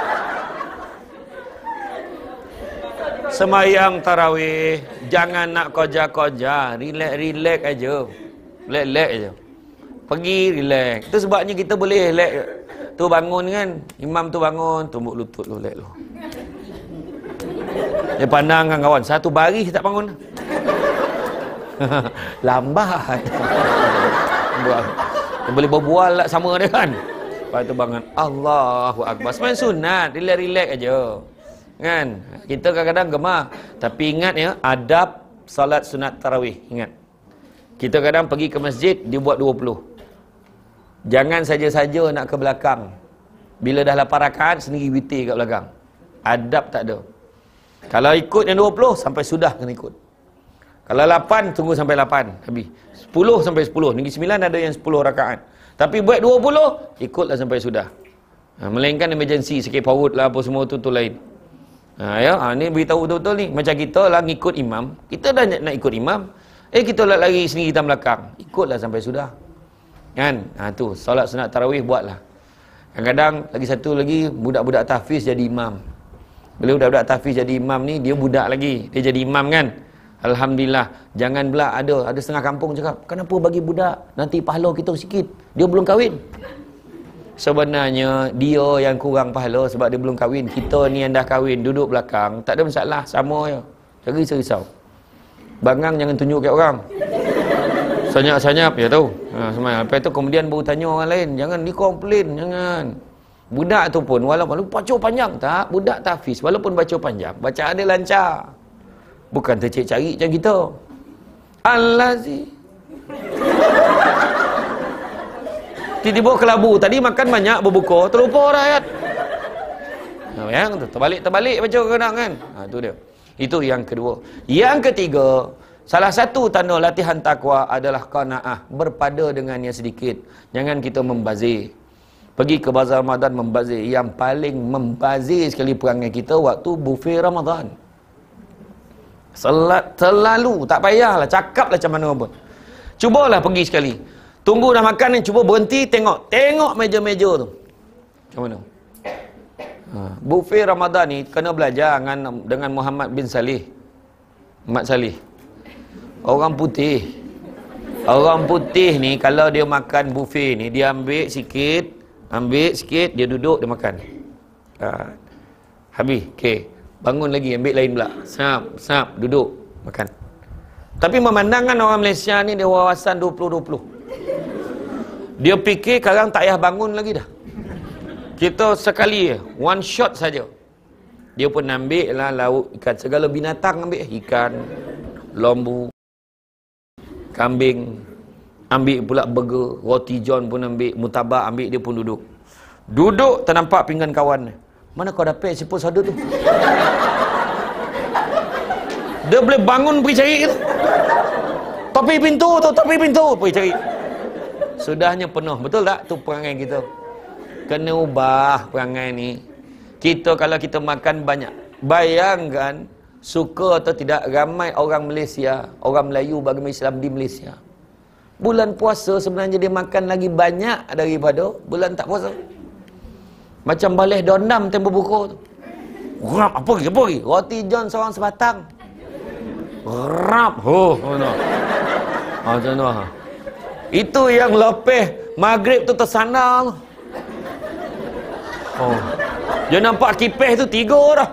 Semayang tarawih, jangan nak koja-koja, relax aja. Relax aja. Pergi relax. Itu sebabnya kita boleh relax. Tu bangun kan, imam tu bangun, tumbuk lutut lu, relax lu. Dia pandang kan kawan, satu baris tak bangun. Lambat. Dia boleh berbual lah sama dia kan. Lepas tu bangun, Allahu Akbar. Semain sunat, relax aja. Kan? Kita kadang-kadang gemar. Tapi ingat ya, adab salat sunat tarawih. Ingat. Kita kadang pergi ke masjid, dia buat 20. Jangan saja-saja nak ke belakang. Bila dah 8 rakaat, sendiri witir kat belakang. Adab tak ada. Kalau ikut yang 20, sampai sudah kena ikut. Kalau 8, tunggu sampai 8. Habis. 10 sampai 10. Negeri 9 ada yang 10 rakaat. Tapi buat 20, ikutlah sampai sudah. Melainkan emergency, sakit perut lah, apa semua tu lain. Ni beritahu betul-betul ni. Macam kita lah ngikut imam. Kita dah nak ikut imam. Kita lah lari sendiri hitam belakang. Ikutlah sampai sudah. Kan? Tu, solat sunat tarawih buatlah. Kadang-kadang, lagi satu lagi, budak-budak tahfiz jadi imam. Bila budak-budak tahfiz jadi imam ni, dia budak lagi. Dia jadi imam kan? Alhamdulillah. Jangan pula ada setengah kampung cakap, kenapa bagi budak? Nanti pahala kita sikit. Dia belum kahwin. Sebenarnya, dia yang kurang pahala sebab dia belum kahwin. Kita ni yang dah kahwin, duduk belakang. Tak ada masalah, sama je. Jangan risau-risau. Bangang jangan tunjuk kat orang. Senyap-senyap, ya tahu. Lepas tu kemudian baru tanya orang lain. Jangan dikomplain, jangan. Budak tu pun, walaupun baca panjang tak, budak tahfiz, walaupun baca panjang, bacaan dia lancar. Bukan tercari macam kita. Al-Lazi. Tiba-tiba kelabu. Tadi makan banyak, berbuka, terlupa dah ayat. Yang tu, terbalik-terbalik baca kadang kan. Itu dia. Itu yang kedua. Yang ketiga, salah satu tanda latihan takwa adalah qanaah, berpada dengan yang sedikit. Jangan kita membazir. Pergi ke bazar Ramadan membazir. Yang paling membazir sekali perangai kita waktu buffet Ramadan. Selalu, tak payahlah, cakaplah macam mana pun. Cubalah pergi sekali. Tunggu dah makan ni, cuba berhenti, tengok meja-meja tu. Macam mana? Buffet Ramadan ni, kena belajar dengan Muhammad bin Salih. Mat Salih. Orang putih. Orang putih ni, kalau dia makan buffet ni, dia ambil sikit, dia duduk, dia makan. Habis, okey. Bangun lagi, ambil lain pula. Sap, duduk, makan. Tapi memandangkan orang Malaysia ni, dia wawasan 20-20. Dia fikir sekarang tak payah bangun lagi dah. Kita sekali, one shot saja. Dia pun ambil lah lauk, ikan. Segala binatang ambil. Ikan, lembu, kambing. Ambil pula burger, roti john pun ambil, mutabak ambil, dia pun duduk. Duduk, tak nampak pinggan kawan. Mana kau dapat siput sadu tu? Dia boleh bangun pergi cari tu. Tepi pintu, pergi cari. Sudahnya penuh. Betul tak? Tu perangai kita. Kena ubah perangai ni. Kita kalau kita makan banyak. Bayangkan, suka atau tidak, ramai orang Malaysia, orang Melayu beragama Islam di Malaysia. Bulan puasa sebenarnya dia makan lagi banyak daripada bulan tak puasa. Macam balai dondam tempoh buka tu. Rap, apa lagi? Roti john seorang sebatang. Rap. Macam tu. Itu yang lepas maghrib tu tersandar. Dia nampak kipeh tu 3 dah.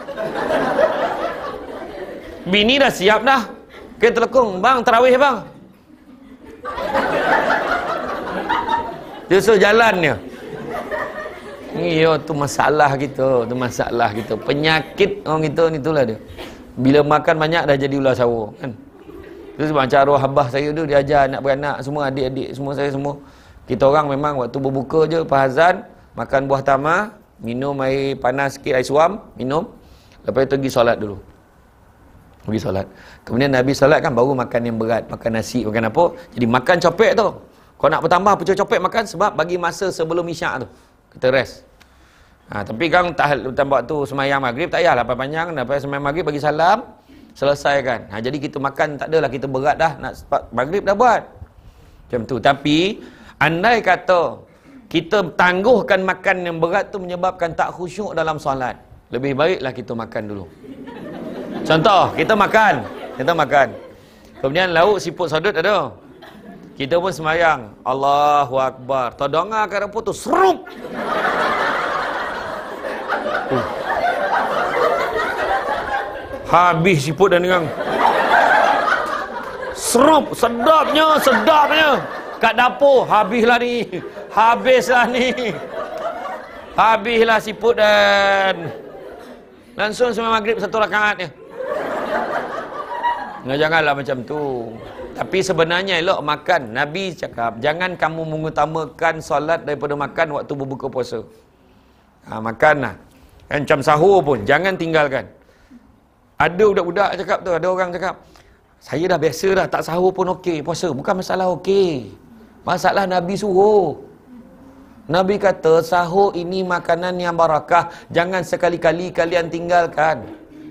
Bini dah siap dah. Kita telekung, bang tarawih bang. Dia suruh jalannya. Iya, tu masalah kita, tu masalah kita. Penyakit orang kita ni itulah dia. Bila makan banyak dah jadi ular sawur kan. Itu sebab macam arwah abah saya tu dia ajar anak beranak semua, adik-adik semua saya semua. Kita orang memang waktu berbuka je lepas azan makan buah tamar, minum air panas sikit, air suam, minum. Lepas itu pergi solat dulu. Pergi solat. Kemudian Nabi solat kan baru makan yang berat, makan nasi, makan apa. Jadi makan copek tu. Kau nak bertambah pecah copek makan sebab bagi masa sebelum isyak tu. Kita rest. Tapi kan tambah tu semayang maghrib tak payahlah panjang, lepas semayang maghrib bagi salam, selesaikan. Jadi kita makan tak adalah kita berat dah, nak maghrib dah buat. Macam tu. Tapi andai kata kita tangguhkan makan yang berat tu menyebabkan tak khusyuk dalam solat, lebih baiklah kita makan dulu. Contoh, kita makan. Kemudian lauk siput sodut ada. Kita pun semayang. Allahu Akbar. Tadonga kat apa tu? Serup. Habis siput dan dengan. Serup. Sedapnya. Kat dapur. Habislah ni. Habislah siput dan. Langsung semua maghrib satu rakaat je. Janganlah macam tu. Tapi sebenarnya elok makan. Nabi cakap, jangan kamu mengutamakan solat daripada makan waktu berbuka puasa. Makanlah. Kan macam sahur pun, jangan tinggalkan. Ada budak-budak cakap tu, ada orang cakap, saya dah biasa dah, tak sahur pun okey, puasa. Bukan masalah okey. Masalah Nabi suruh. Nabi kata, sahur ini makanan yang barakah. Jangan sekali-kali kalian tinggalkan.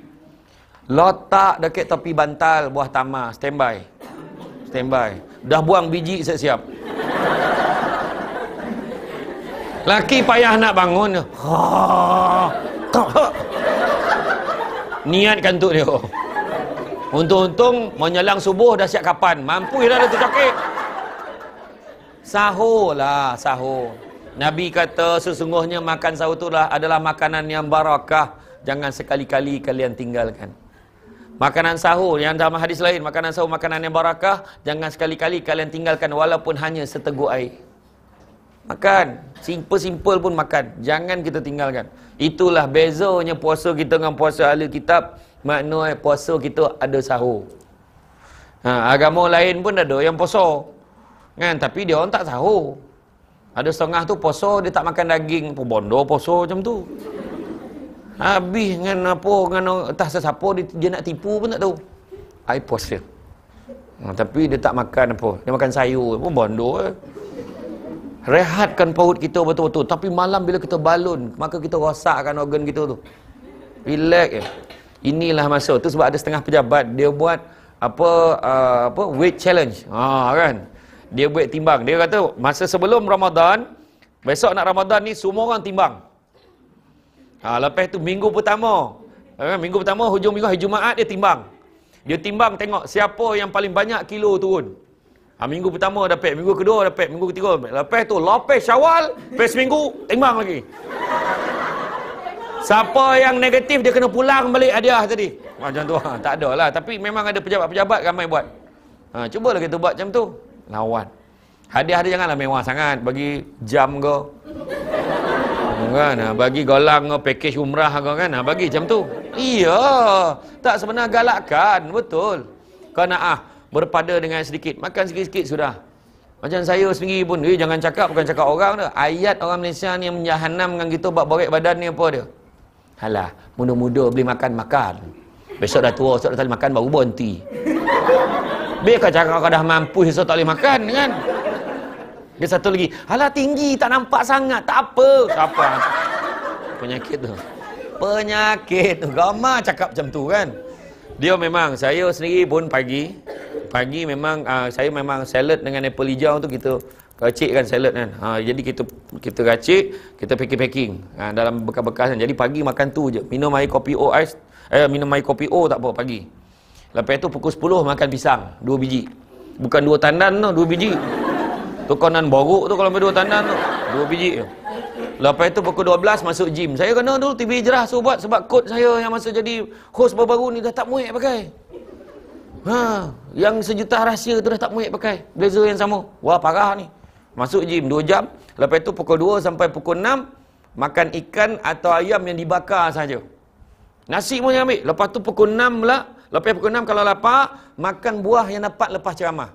Letak dekat tepi bantal buah tamar, standby. Dah buang biji siap-siap. Laki payah nak bangun. Niatkan untuk dia. Untung-untung menjelang subuh dah siap kapan. Mampu dah tu cakap. Sahur. Nabi kata sesungguhnya makan sahur tu adalah makanan yang barakah. Jangan sekali-kali kalian tinggalkan. Makanan sahur yang dalam hadis lain, makanan sahur makanan yang barakah, jangan sekali-kali kalian tinggalkan walaupun hanya seteguk air. Makan, simple pun makan, jangan kita tinggalkan. Itulah bezanya puasa kita dengan puasa ahli kitab. Maknanya puasa kita ada sahur. Agama lain pun ada yang puasa kan, tapi dia orang tak sahur. Ada setengah tu puasa dia tak makan daging, bondo puasa macam tu. Habis dengan apa, dengan entah sesiapa dia nak tipu pun tak tahu. Ai puasa. Tapi dia tak makan apa, dia makan sayur pun bondo. Rehatkan perut kita betul-betul. Tapi malam bila kita balun, maka kita rosakkan organ kita tu. Relax je. Inilah masa tu sebab ada setengah pejabat dia buat apa weight challenge. Kan. Dia buat timbang. Dia kata masa sebelum Ramadan, besok nak Ramadan ni semua orang timbang. Lepas tu minggu pertama, hujung minggu hari Jumaat dia timbang. Dia timbang tengok siapa yang paling banyak kilo turun. Minggu pertama dapat, minggu kedua dapat, minggu ketiga dapat. Lepas tu lepas Syawal, lepas seminggu timbang lagi. Siapa yang negatif dia kena pulang balik hadiah tadi. Macam tu. Tak ada lah. Tapi memang ada pejabat-pejabat ramai buat. Cubalah kita buat macam tu. Lawan. Hadiah dia janganlah mewah sangat. Bagi jam ke. Kan? Bagi golang ke, package umrah ke kan. Bagi macam tu. Iya. Tak sebenar galakkan. Betul. Kau nak berpada dengan sedikit. Makan sikit-sikit sudah. Macam saya sendiri pun. Jangan cakap, bukan cakap orang dah. Ayat orang Malaysia ni yang menjahanam dengan kita buat borek badan ni apa dia? Halah, muda-muda beli makan. Besok dah tua, besok dah tak boleh makan, baru berhenti. Biar kau cakap kau dah mampu, besok tak boleh makan kan? Dia satu lagi, halah tinggi, tak nampak sangat, tak apa. Apa? Penyakit tu. Gama cakap macam tu kan? Dia memang, saya sendiri pun pagi memang, saya memang salad dengan apple hijau tu kita racik kan salad kan. Jadi kita racik, kita packing dalam bekas-bekas kan. Jadi pagi makan tu je. Minum air kopi O ais, minum air kopi O tak apa pagi. Lepas tu pukul 10 makan pisang 2 biji. Bukan 2 tandan tu, 2 biji. Tu konan boruk tu kalau ambil 2 tandan tu, 2 biji je. Lepas tu pukul 12 masuk gym. Saya kena dulu TV Jerah suruh buat sebab kod saya yang masa jadi host baru-baru ni dah tak muat pakai. Yang sejuta rahsia tu dah tak muat pakai. Blazer yang sama. Wah parah ni. Masuk gym 2 jam. Lepas tu pukul 2 sampai pukul 6 makan ikan atau ayam yang dibakar saja. Nasi pun jangan ambil. Lepas tu pukul 6 pula. Lepas pukul 6 kalau lapar, makan buah yang dapat lepas ceramah.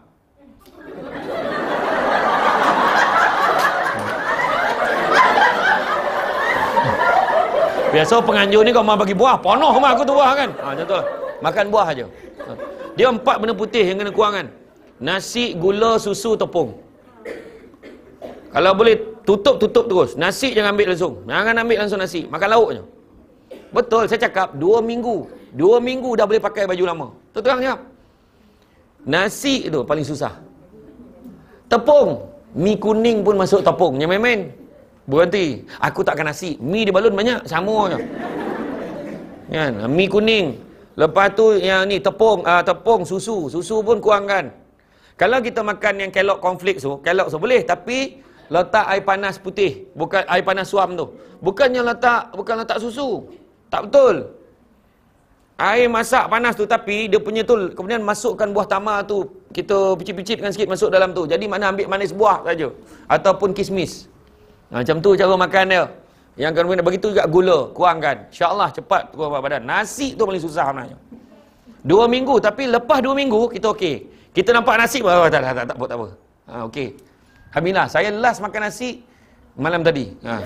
Biasa penganjur ni kau mau bagi buah, penuh mah aku tu buah kan. Contohlah. Makan buah aja. Dia 4 benda putih yang kena kurang kan. Nasi, gula, susu, tepung. Kalau boleh tutup terus. Nasi jangan ambil langsung. Jangan ambil langsung nasi. Makan lauk je. Betul, saya cakap 2 minggu. 2 minggu dah boleh pakai baju lama. Terang jawab. Nasi tu paling susah. Tepung. Mi kuning pun masuk tepung. Jangan main-main. Berhenti. Aku takkan nasi. Mi di balon banyak. Sama je. Kan? Mi kuning. Lepas tu yang ni tepung. Tepung, susu. Susu pun kurangkan. Kalau kita makan yang kelok konflik tu, kelok tu boleh. Tapi letak air panas putih. Bukan air panas suam tu. Bukan letak susu. Tak betul. Air masak panas tu tapi dia punya tu kemudian masukkan buah tamar tu, kita picit-picitkan sikit masuk dalam tu. Jadi mana ambil manis buah saja ataupun kismis. Macam tu cara makan dia. Yang kemudian begitu juga gula, kurangkan. Insya-Allah cepat turun berat badan. Nasi tu paling susah sebenarnya. 2 minggu tapi lepas 2 minggu kita okey. Kita nampak nasi tak apa. Okey. Alhamdulillah saya last makan nasi malam tadi.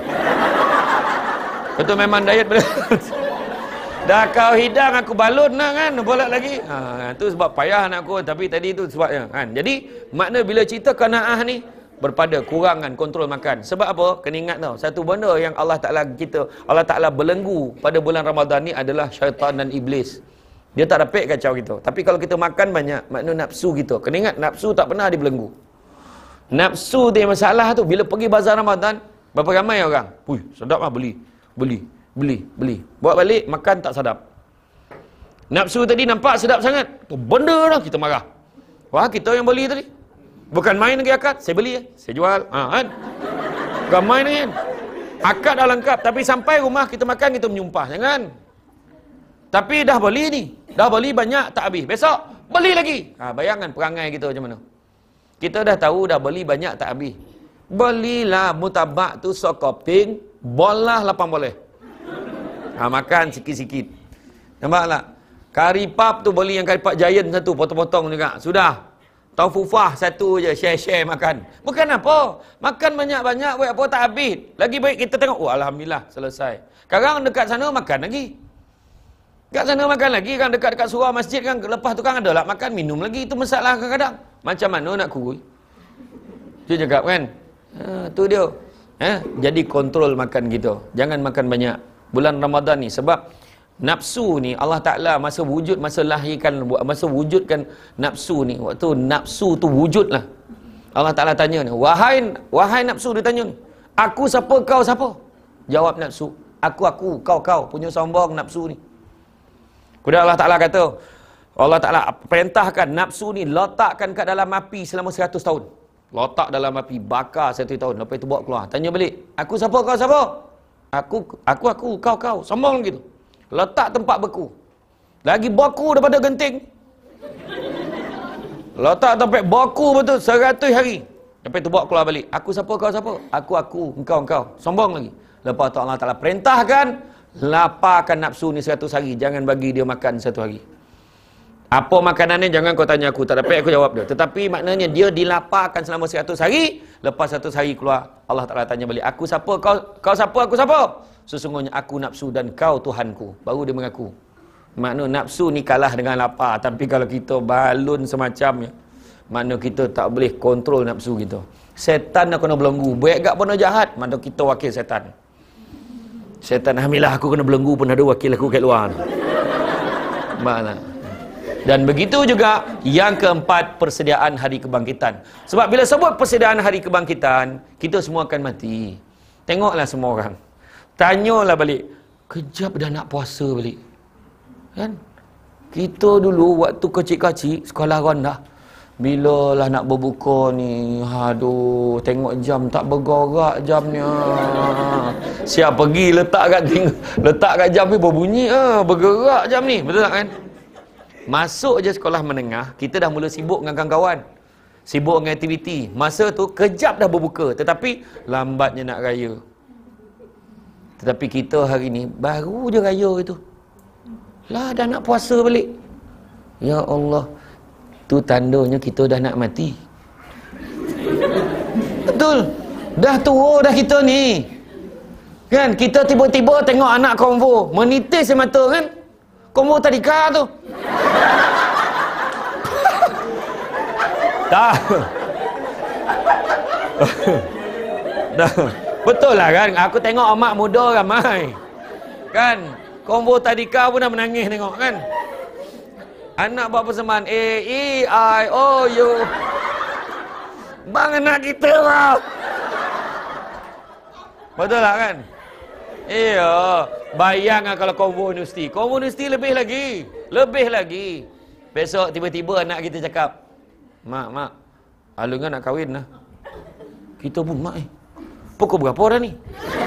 Betul memang diet dah kau hidang aku balut nak kan bolak lagi. Tu sebab payah nak aku tapi tadi tu sebabnya kan. Jadi makna bila cerita qanaah ni berpada kurangan kontrol makan. Sebab apa? Kena ingat tau. Satu benda yang Allah Taala belenggu pada bulan Ramadan ni adalah syaitan dan iblis. Dia tak dapat kacau kita. Tapi kalau kita makan banyak, makna nafsu kita. Kena ingat nafsu tak pernah dibelenggu. Nafsu tu yang masalah tu bila pergi bazar Ramadan, berapa ramai orang? Ui, sedap lah beli. Bawa balik, makan tak sedap. Nafsu tadi nampak sedap sangat. Tu benda dah kita marah. Wah, kita yang beli tadi. Bukan main lagi akad. Saya beli, saya jual. Kan? Bukan main lagi kan? Akad dah lengkap. Tapi sampai rumah kita makan, kita menyumpah. Jangan. Tapi dah beli ni. Dah beli banyak, tak habis. Besok, beli lagi. Bayangkan perangai kita macam mana. Kita dah tahu dah beli banyak, tak habis. Belilah mutabak tu sokopting. Bolah 8 boleh. Makan sikit-sikit. Nampak tak? Kari pap tu beli yang kari pap giant satu, potong-potong juga. Sudah. Taufufah satu je, share-share makan. Bukan apa. Makan banyak-banyak, buat apa tak habis. Lagi baik kita tengok, Alhamdulillah, selesai. Sekarang dekat sana makan lagi. Dekat sana makan lagi kan, dekat-dekat surau masjid kan, lepas tu kan ada lah makan, minum lagi. Itu masalah kadang-kadang. Macam mana nak kurus? Dia cakap kan. Tu dia. Jadi kontrol makan kita. Jangan makan banyak. Bulan Ramadan ni sebab nafsu ni Allah Ta'ala masa wujudkan nafsu ni, waktu nafsu tu wujud lah, Allah Ta'ala tanya ni, wahai nafsu, dia tanya ni, aku siapa, kau siapa? Jawab nafsu, aku, kau punya sombong nafsu ni. Kemudian Allah Ta'ala kata, Allah Ta'ala perintahkan nafsu ni letakkan kat dalam api selama 100 tahun. Letak dalam api, bakar 1 tahun. Lepas itu bawa keluar. Tanya balik, aku siapa, kau siapa? Aku, kau. Sombong gitu. Letak tempat beku. Lagi beku daripada genting. Letak tempat beku betul 100 hari. Lepas itu bawa keluar balik. Aku siapa, kau siapa? Aku, engkau. Sombong lagi. Lepas tu Allah Ta'ala perintahkan, laparkan nafsu ni 100 hari. Jangan bagi dia makan 1 hari. Apa makanannya jangan kau tanya aku. Tak dapat aku jawab dia. Tetapi maknanya dia dilaparkan selama 100 hari. Lepas 100 hari keluar, Allah Ta'ala tanya balik, aku siapa, kau siapa, aku siapa? Sesungguhnya aku nafsu dan kau Tuhanku. Baru dia mengaku. Makna nafsu ni kalah dengan lapar. Tapi kalau kita balun semacamnya, makna kita tak boleh kontrol nafsu kita. Setan nak kena belenggu. Baik gak pun jahat, makna kita wakil setan. Setan, alhamdulillah aku kena belenggu pun ada wakil aku kat luar. Makna. Dan begitu juga yang keempat, persediaan hari kebangkitan. Sebab bila sebut persediaan hari kebangkitan, kita semua akan mati. Tengoklah semua orang. Tanyalah balik. Kejap dah nak puasa balik. Kan? Kita dulu waktu kecil-kecil, sekolah rendah, bila lah nak berbuka ni, aduh, tengok jam tak bergerak jamnya. Siap pergi letak kat jam ni berbunyi, bergerak jam ni. Betul tak kan? Masuk je sekolah menengah, kita dah mula sibuk dengan kawan-kawan. Sibuk dengan aktiviti. Masa tu, kejap dah berbuka. Tetapi, lambatnya nak raya. Tetapi kita hari ni baru je raya itu. Lah dah nak puasa balik. Ya Allah. Tu tandanya kita dah nak mati. Betul. Dah tua dah kita ni. Kan kita tiba-tiba tengok anak konvo menitis mata kan. Konvo tadika tu. Dah. Dah. Betul lah kan. Aku tengok amak muda ramai. Kan. Konvo tadika pun dah menangis tengok kan. Anak buat persembahan A, E, I, O, U. Bang anak kita lah. Betul lah kan? Iya. Bayang lah kalau konvo universiti. Konvo universiti lebih lagi. Lebih lagi. Besok tiba-tiba anak kita cakap, Mak, Alungan nak kahwin lah. Kita pun, Mak pukul berapa dah ni?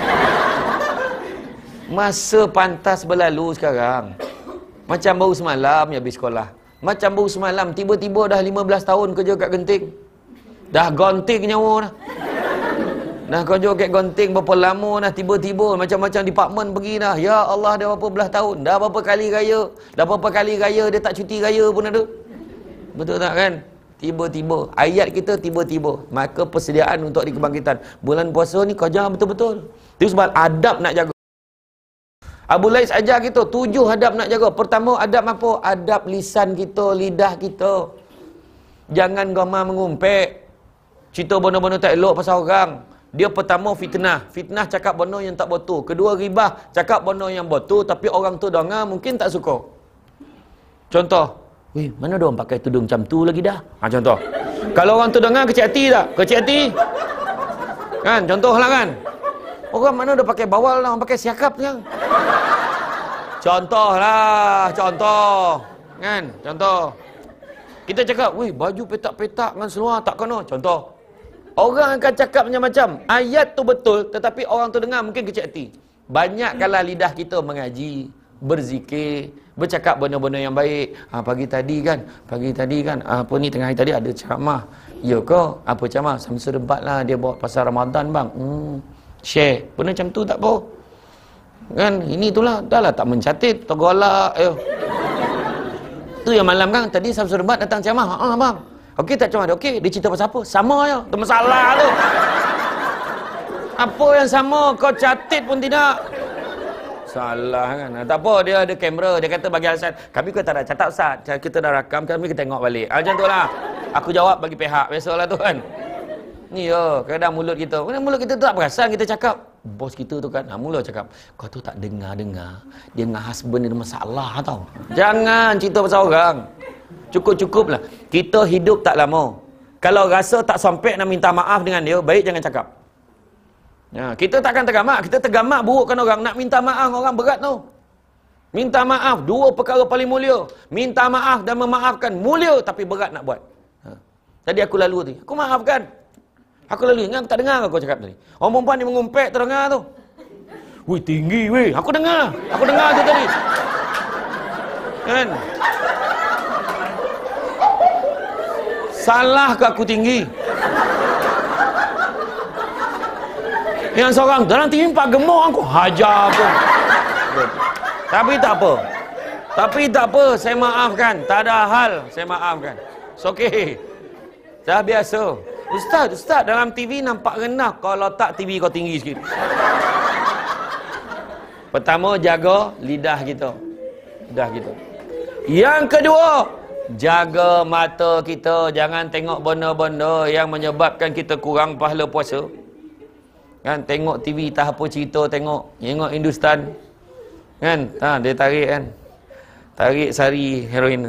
Masa pantas berlalu sekarang. Macam baru semalam ya habis sekolah. Macam baru semalam tiba-tiba dah 15 tahun kerja kat Genting. Dah gonting nyawa dah. Dah kerja kat Genting berapa lama dah tiba-tiba macam-macam department pergi dah. Ya Allah dah berapa belas tahun. Dah berapa kali raya. Dah berapa kali raya dia tak cuti raya pun ada. Betul tak kan? Tiba-tiba. Ayat kita tiba-tiba. Maka persediaan untuk di kebangkitan. Bulan puasa ni kau jangan betul-betul. Itu sebab adab nak jaga. Abu Lais ajar kita 7 adab nak jaga. Pertama adab apa? Adab lisan kita, lidah kita. Jangan gamar mengumpet. Cerita benda-benda tak elok pasal orang. Dia pertama fitnah. Fitnah cakap benda yang tak betul. Kedua ribah, cakap benda yang betul tapi orang tu dengar mungkin tak suka. Contoh, weh, mana dia orang pakai tudung macam tu lagi dah? Contoh. Kalau orang tu dengar kecil hati tak? Kecil hati. Kan, contohlah kan. Orang mana dia pakai bawal lah, orang pakai siakap je. Contoh. Kan? Contoh. Kita cakap, weh, baju petak-petak dengan seluar tak kena. Contoh. Orang akan cakap macam-macam. Ayat tu betul, tetapi orang tu dengar mungkin kecil hati. Banyakkanlah lidah kita mengaji, berzikir, bercakap benda-benda yang baik. Pagi tadi kan, apa ni tengah hari tadi ada ceramah. Ya ke? Apa ceramah? Samsul Debat lah, dia bawa pasal Ramadan bang. Share. Benda macam tu tak apa. Kan? Ini itulah. Dah lah tak mencatat. Tergolak. Tu yang malam kan. Tadi Samsul Debat datang ceramah. Bang. Okey tak ceramah? Okey. Dia cerita pasal apa? Sama je. Tu masalah tu. Apa yang sama? Kau catat pun tidak. Salah kan. Tak apa. Dia ada kamera. Dia kata bagi alasan. Kami kata dah catat Ustaz. Kita dah rakam. Kami kita tengok balik. Macam tu lah. Aku jawab bagi pihak. Biasalah tu kan. Ni kadang mulut kita. Kadang mulut kita tak perasan kita cakap. Bos kita tu kan, mula cakap, kau tu tak dengar-dengar. Dia dengan husband dia ada masalah tau. Jangan cerita pasal orang. Cukup-cukup lah. Kita hidup tak lama. Kalau rasa tak sampai nak minta maaf dengan dia, baik jangan cakap. Kita takkan tergamak. Kita tergamak burukkan orang. Nak minta maaf orang berat tu. Minta maaf, 2 perkara paling mulia. Minta maaf dan memaafkan mulia tapi berat nak buat. Tadi aku lalu tadi. Aku maafkan. Aku lalu ingat, aku tak dengar kau cakap tadi. Orang perempuan ni mengumpet terdengar tu. Wih, tinggi weh. Aku dengar tu tadi. Kan? Salah ke aku tinggi? Yang seorang dalam TV 4 gemuk aku hajar pun. Tapi tak apa. Saya maafkan. Tak ada hal. Saya maafkan. It's okay. Dah biasa. Ustaz, dalam TV nampak rendah. Kalau tak, TV kau tinggi sikit. Pertama, jaga lidah kita. Yang kedua, jaga mata kita. Jangan tengok benda-benda yang menyebabkan kita kurang pahala puasa. Kan, tengok TV, tak apa cerita, tengok Hindustan. Kan, dia tarik kan. Tarik sari heroin.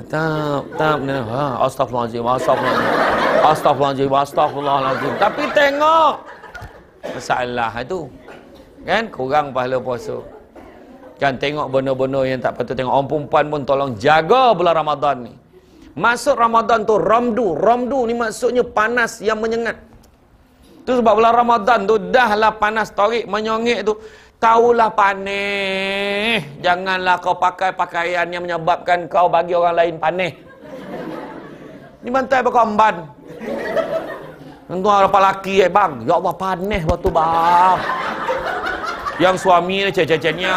Astagfirullahaladzim. Tapi tengok. Masalah itu. Kan? Kurang pahala puasa. Kan tengok benda-benda yang tak patut tengok. Orang perempuan pun tolong jaga bulan Ramadan ni. Masuk Ramadan tu ramdu. Ramdu ni maksudnya panas yang menyengat. Tu sebab bulan Ramadan tu dahlah panas tarik menyongik tu. Taulah panih. Janganlah kau pakai pakaian yang menyebabkan kau bagi orang lain panih. Ni bantai apa kau emban? Tentu apa laki bang. Ya Allah panih waktu bang. Yang suami dia cecenya.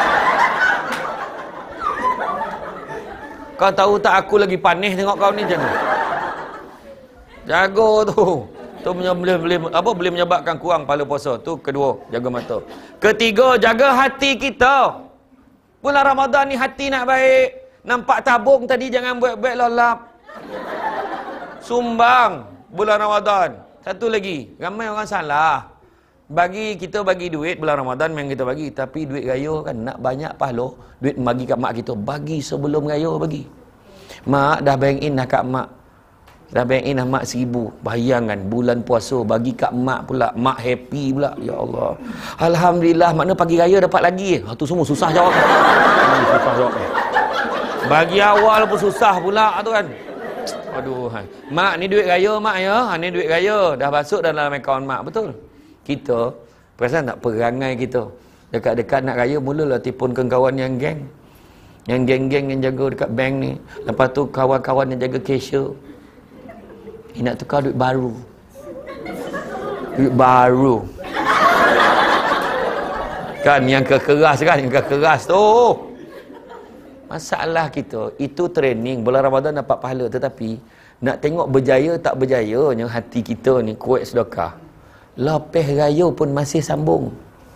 Kau tahu tak aku lagi panis tengok kau ni macam. Jaga tu. Tu boleh menyebabkan kurang pahala puasa. Tu kedua, jaga mata. Ketiga, jaga hati kita. Bulan Ramadan ni hati nak baik. Nampak tabung tadi jangan buat-buat lolap. Sumbang bulan Ramadan. Satu lagi, ramai orang salah. Kita bagi duit bulan Ramadan memang kita bagi, tapi duit raya kan nak banyak pahala, duit bagi kat mak kita, bagi sebelum raya bagi. Mak dah bank in dah kat mak. Dah bank in dah mak 1,000. Bayangkan bulan puasa bagi kat mak pula, mak happy pula. Ya Allah. Alhamdulillah, makna pagi raya dapat lagi. Tu semua susah jawab. Susah jawab. Bagi awal pun susah pula tu kan. Aduh, mak ni duit raya mak ya. Ni duit raya dah masuk dalam akaun mak, betul. Kita perasan tak perangai kita dekat-dekat nak raya mulalah telefonkan kawan yang geng. Yang geng-geng yang jaga dekat bank ni. Lepas tu kawan-kawan yang jaga cashier. Nak tukar duit baru. Duit baru. Kan yang kekeras kan, yang kekeras tu. Masalah kita, itu training. Bulan Ramadan dapat pahala, tetapi nak tengok berjaya tak berjayanya hati kita ni kuat sedekah. Lepas raya pun masih sambung.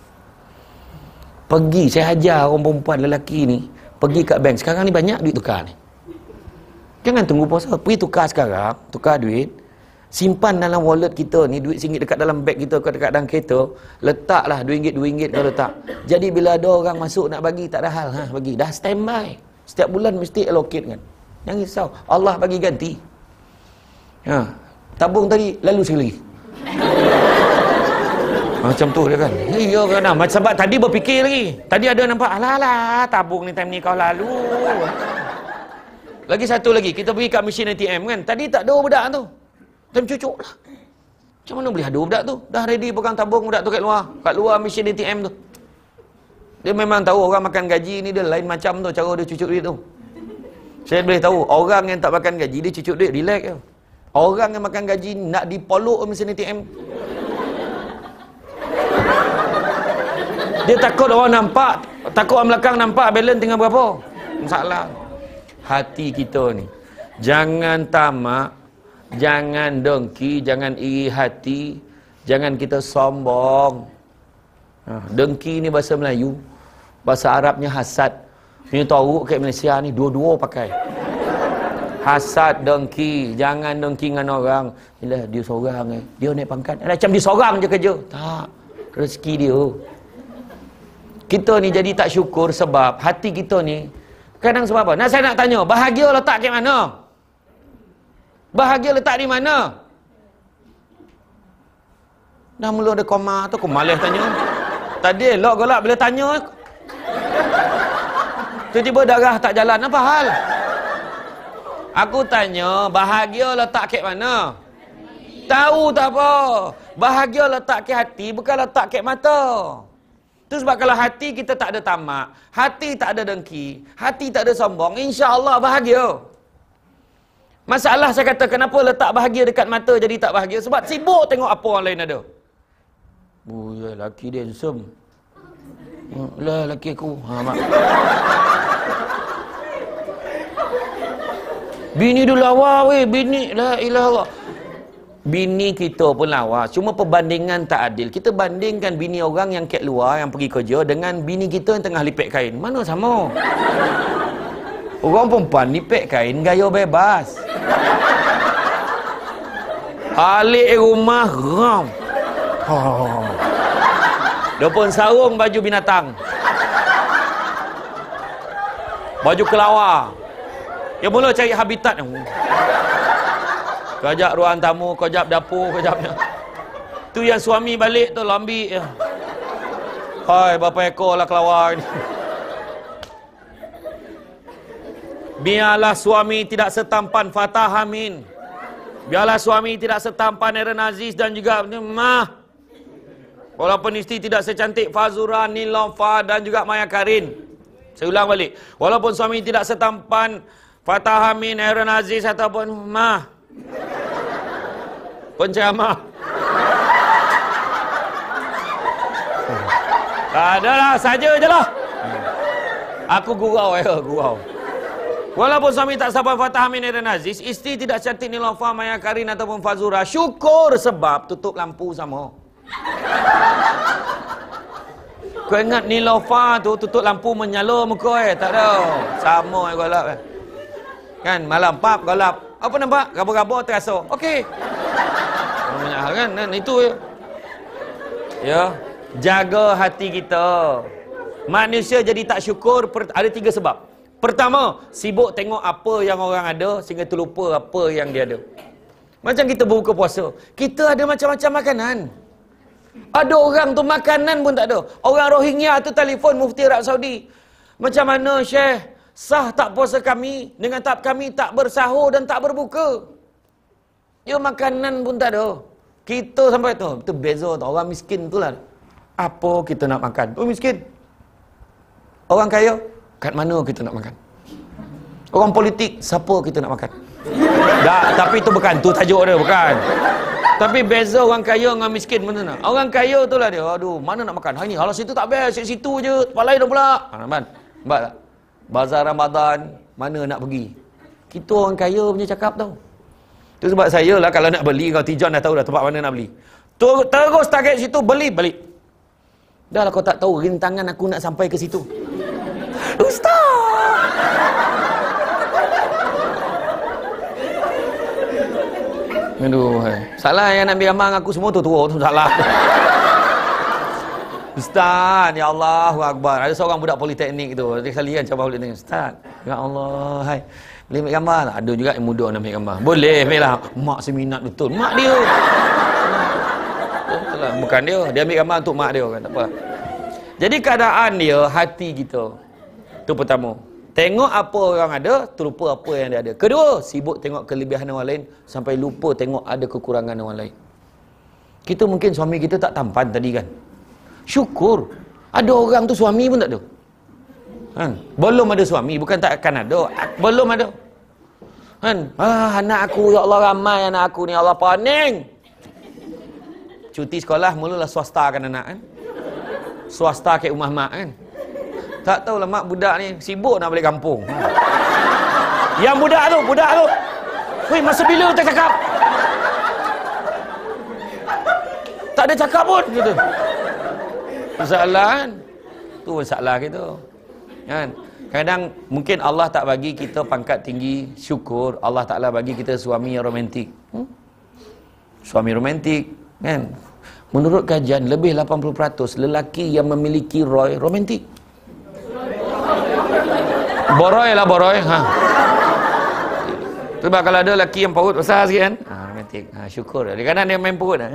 Pergi, saya ajar orang perempuan lelaki ni, pergi kat bank. Sekarang ni banyak duit tukar ni. Jangan tunggu puasa, pergi tukar sekarang, tukar duit. Simpan dalam wallet kita ni, duit RM1 dekat dalam beg kita, dekat dalam kereta. Letaklah RM2 kau letak. Jadi bila ada orang masuk nak bagi, tak ada hal. Bagi. Dah standby. Setiap bulan mesti allocate kan. Jangan risau. Allah bagi ganti. Tabung tadi, lalu sekali lagi. Macam tu dia kan. Ya kan. Sebab tadi berfikir lagi. Tadi ada nampak, alah tabung ni time ni kau lalu. Lagi satu lagi, kita pergi kat mesin ATM kan. Tadi tak ada budak tu. Time cucuk lah. Macam mana boleh ada budak tu? Dah ready pegang tabung budak tu kat luar mesin ATM tu. Dia memang tahu orang makan gaji ni dia lain macam tu cara dia cucuk duit tu. Saya boleh tahu orang yang tak makan gaji dia cucuk duit relax je. Orang yang makan gaji nak dipolok mesin ATM. Dia takut orang nampak, takut orang belakang nampak balance tinggal berapa. Masalah. Hati kita ni jangan tamak, jangan dengki, jangan iri hati, jangan kita sombong. Dengki ni bahasa Melayu, bahasa Arabnya hasad. Ni tahu kat Malaysia ni dua-dua pakai. Hasad, dengki, jangan dengki dengan orang. Yalah dia seorang dia naik pangkat. Macam dia seorang je kerja. Tak, rezeki dia. Kita ni jadi tak syukur sebab hati kita ni kadang sebab apa? Saya nak tanya, bahagia letak kat mana? Bahagia letak di mana? Dah mula ada koma tu, aku malas tanya. Tadi elok gelap bila tanya. Tiba-tiba darah tak jalan, apa hal? Aku tanya, bahagia letak kat mana? Tahu tak apa? Bahagia letak kat hati, bukan letak kat mata. Itu sebab kalau hati kita tak ada tamak, hati tak ada dengki, hati tak ada sombong, insya-Allah bahagia. Masalah saya kata kenapa letak bahagia dekat mata jadi tak bahagia? Sebab sibuk tengok apa orang lain ada. Ya laki dia handsome. Lah laki aku. Mak. Bini dia lawa weh, bini la ilaha illallah. Bini kita pun lawa, cuma perbandingan tak adil. Kita bandingkan bini orang yang kat luar, yang pergi kerja dengan bini kita yang tengah lipet kain. Mana sama? Orang perempuan lipet kain, gaya bebas. Alik rumah, ram. Dia pun sarung baju binatang. Baju kelawar. Dia mula cari habitat. Kejap ruang tamu, kejap dapur, kejapnya. Tu yang suami balik tu lambik je. Hai, berapa ekor lah kelawar ni. Biarlah suami tidak setampan Fatah Amin. Biarlah suami tidak setampan Aaron Aziz dan juga Mah. Walaupun isteri tidak secantik Fazura, Nilofa dan juga Maya Karin. Saya ulang balik. Walaupun suami tidak setampan Fatah Amin, Aaron Aziz ataupun Mah. Penceramah. Tak ada lah, saja je lah. Aku gurau gurau. Walaupun suami tak sabar Fatah Amin dan Aziz, isteri tidak cantik Nilofa, Maya Karin ataupun Fazura, syukur sebab tutup lampu sama. Kau ingat Nilofa tu tutup lampu menyala muka tak ada. Sama golap kan, malam pap golap. Apa nampak? Gabur-gabur terasa. Okey. Kan itu ya. Jaga hati kita. Manusia jadi tak syukur ada 3 sebab. Pertama, sibuk tengok apa yang orang ada sehingga terlupa apa yang dia ada. Macam kita berbuka puasa, kita ada macam-macam makanan. Ada orang tu makanan pun tak ada. Orang Rohingya tu telefon Mufti Arab Saudi. Macam mana Syekh? Sah tak puasa kami dengan tak kami tak bersahur dan tak berbuka? Ya makanan pun tak ada. Kita sampai tu, itu beza tu. Orang miskin tu lah. Apa kita nak makan? Oh miskin. Orang kaya, kat mana kita nak makan? Orang politik, siapa kita nak makan? Tak, tapi itu bukan, tu tajuk dia, bukan. Tapi beza orang kaya dengan miskin mana nak? Orang kaya tu lah dia, aduh, mana nak makan? Hari ni, kalau situ tak best, situ je, tempat lain dah pula. Nampak tak? Bazar Ramadan, mana nak pergi? Kita orang kaya punya cakap tau. Itu sebab saya lah, kalau nak beli, kalau Tijon dah tahu dah tempat mana nak beli. Terus target situ, beli. Dah lah kau tak tahu, rintangan aku nak sampai ke situ. Ustaz! Aduh, salah yang nak ambil gambar dengan aku semua tu salah. Ustaz, ya Allahu Akbar. Ada seorang budak politeknik tu, dia sekali kan cabang politeknik. Ustaz, ya Allah, hai. Boleh ambil gambar tak? Ada juga yang muda nak ambil gambar. Boleh, ambil lah. Mak seminat betul. Mak dia. Betul lah. Bukan dia. Dia ambil gambar untuk mak dia kan. Tak apa. Jadi keadaan dia, hati kita. Itu pertama. Tengok apa orang ada, terlupa apa yang dia ada. Kedua, sibuk tengok kelebihan orang lain sampai lupa tengok ada kekurangan orang lain. Kita mungkin suami kita tak tampan tadi kan. Syukur. Ada orang tu suami pun tak ada. Kan? Belum ada suami, bukan tak akan ada. Belum ada. Kan? Anak aku, ya Allah ramai anak aku ni, Allah pening. Cuti sekolah mulalah swasta kan anak kan. Swasta ke rumah mak kan. Tak tahulah mak budak ni sibuk nak balik kampung. Yang budak tu. Weh, masa bila kita cakap? Tak ada cakap pun gitu. Masalah kan? Tu masalah kita. Kan? Kadang mungkin Allah tak bagi kita pangkat tinggi, syukur Allah Ta'ala bagi kita suami yang romantik. Suami romantik, kan? Menurut kajian lebih 80% lelaki yang memiliki Roy romantik. Boroi. Sebab kalau ada lelaki yang perut besar sikit kan, romantik. Syukur. Kadang-kadang dia main perut.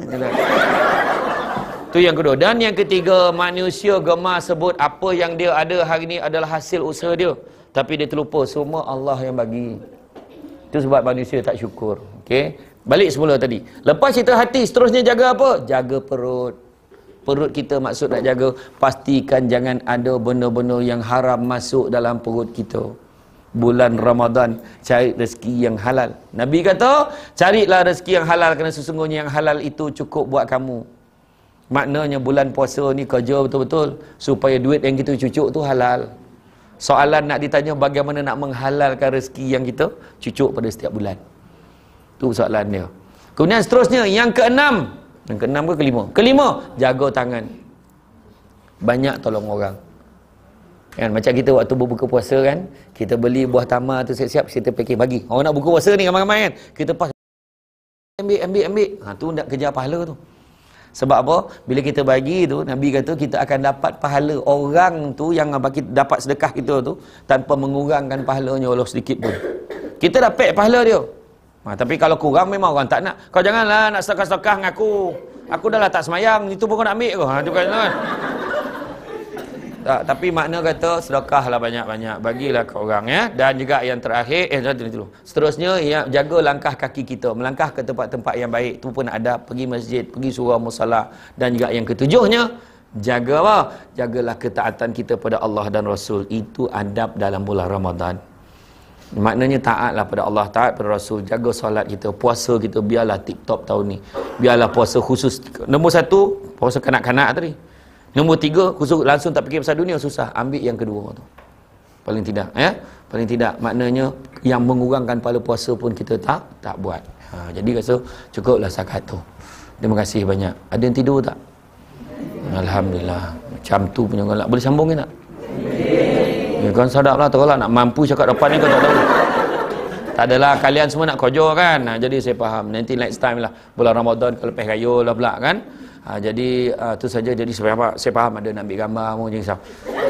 Itu yang kedua. Dan yang ketiga, manusia gemar sebut apa yang dia ada hari ini adalah hasil usaha dia. Tapi dia terlupa semua Allah yang bagi. Itu sebab manusia tak syukur. Okey. Balik semula tadi. Lepas cerita hati, seterusnya jaga apa? Jaga perut. Perut kita maksud nak jaga, pastikan jangan ada benda-benda yang haram masuk dalam perut kita. Bulan Ramadan, cari rezeki yang halal. Nabi kata, carilah rezeki yang halal kerana sesungguhnya yang halal itu cukup buat kamu. Maknanya bulan puasa ni kerja betul-betul supaya duit yang kita cucuk tu halal. Soalan nak ditanya bagaimana nak menghalalkan rezeki yang kita cucuk pada setiap bulan. Tu soalan dia. Kemudian seterusnya yang keenam. Yang keenam ke kelima? Kelima, jaga tangan. Banyak tolong orang. Kan macam kita waktu berbuka puasa kan, kita beli buah tamar tu siap-siap kita packing bagi. Orang nak buka puasa ni ramai-ramai kan. Kita pas ambil. Tu nak kejar pahala tu. Sebab apa? Bila kita bagi tu, Nabi kata kita akan dapat pahala orang tu yang bagi dapat sedekah kita tu tanpa mengurangkan pahalanya walau sedikit pun. Kita dapat pahala dia. Tapi kalau kurang memang orang tak nak. Kau janganlah nak sedekah-sedekah dengan aku. Aku dah lah tak semayang, itu pun kau nak ambil ke? Tu kan. Tak, tapi makna kata sedekahlah banyak-banyak, bagilah ke orang ya. Dan juga yang terakhir seterusnya ya, jaga langkah kaki kita, melangkah ke tempat-tempat yang baik. Tu pun ada pergi masjid, pergi surau musalla. Dan juga yang ketujuhnya, jaga apa? Jagalah ketaatan kita pada Allah dan Rasul. Itu adab dalam bulan Ramadan. Maknanya taatlah pada Allah, taat pada Rasul, jaga solat kita, puasa kita biarlah tip top tahun ni. Biarlah puasa khusus. Nombor satu, puasa kanak-kanak tadi. Nombor 3, kusuk langsung tak fikir pasal dunia, susah. Ambil yang kedua tu. Paling tidak, ya. Paling tidak, maknanya yang mengurangkan pahala puasa pun kita tak buat. Jadi rasa cukuplah setakat tu. Terima kasih banyak. Ada yang tidur tak? Alhamdulillah. Macam tu punya orang. Boleh sambung ke tak? Ya, kan sadap lah, terus lah nak mampu cakap depan ni kau tak tahu. Tak adalah, kalian semua nak kojor kan. Jadi saya faham. Nanti next time lah, bulan Ramadan kalau lepas raya lah pula kan. Jadi tu saja. Jadi saya faham ada nak ambil gambar pun, jangan risau.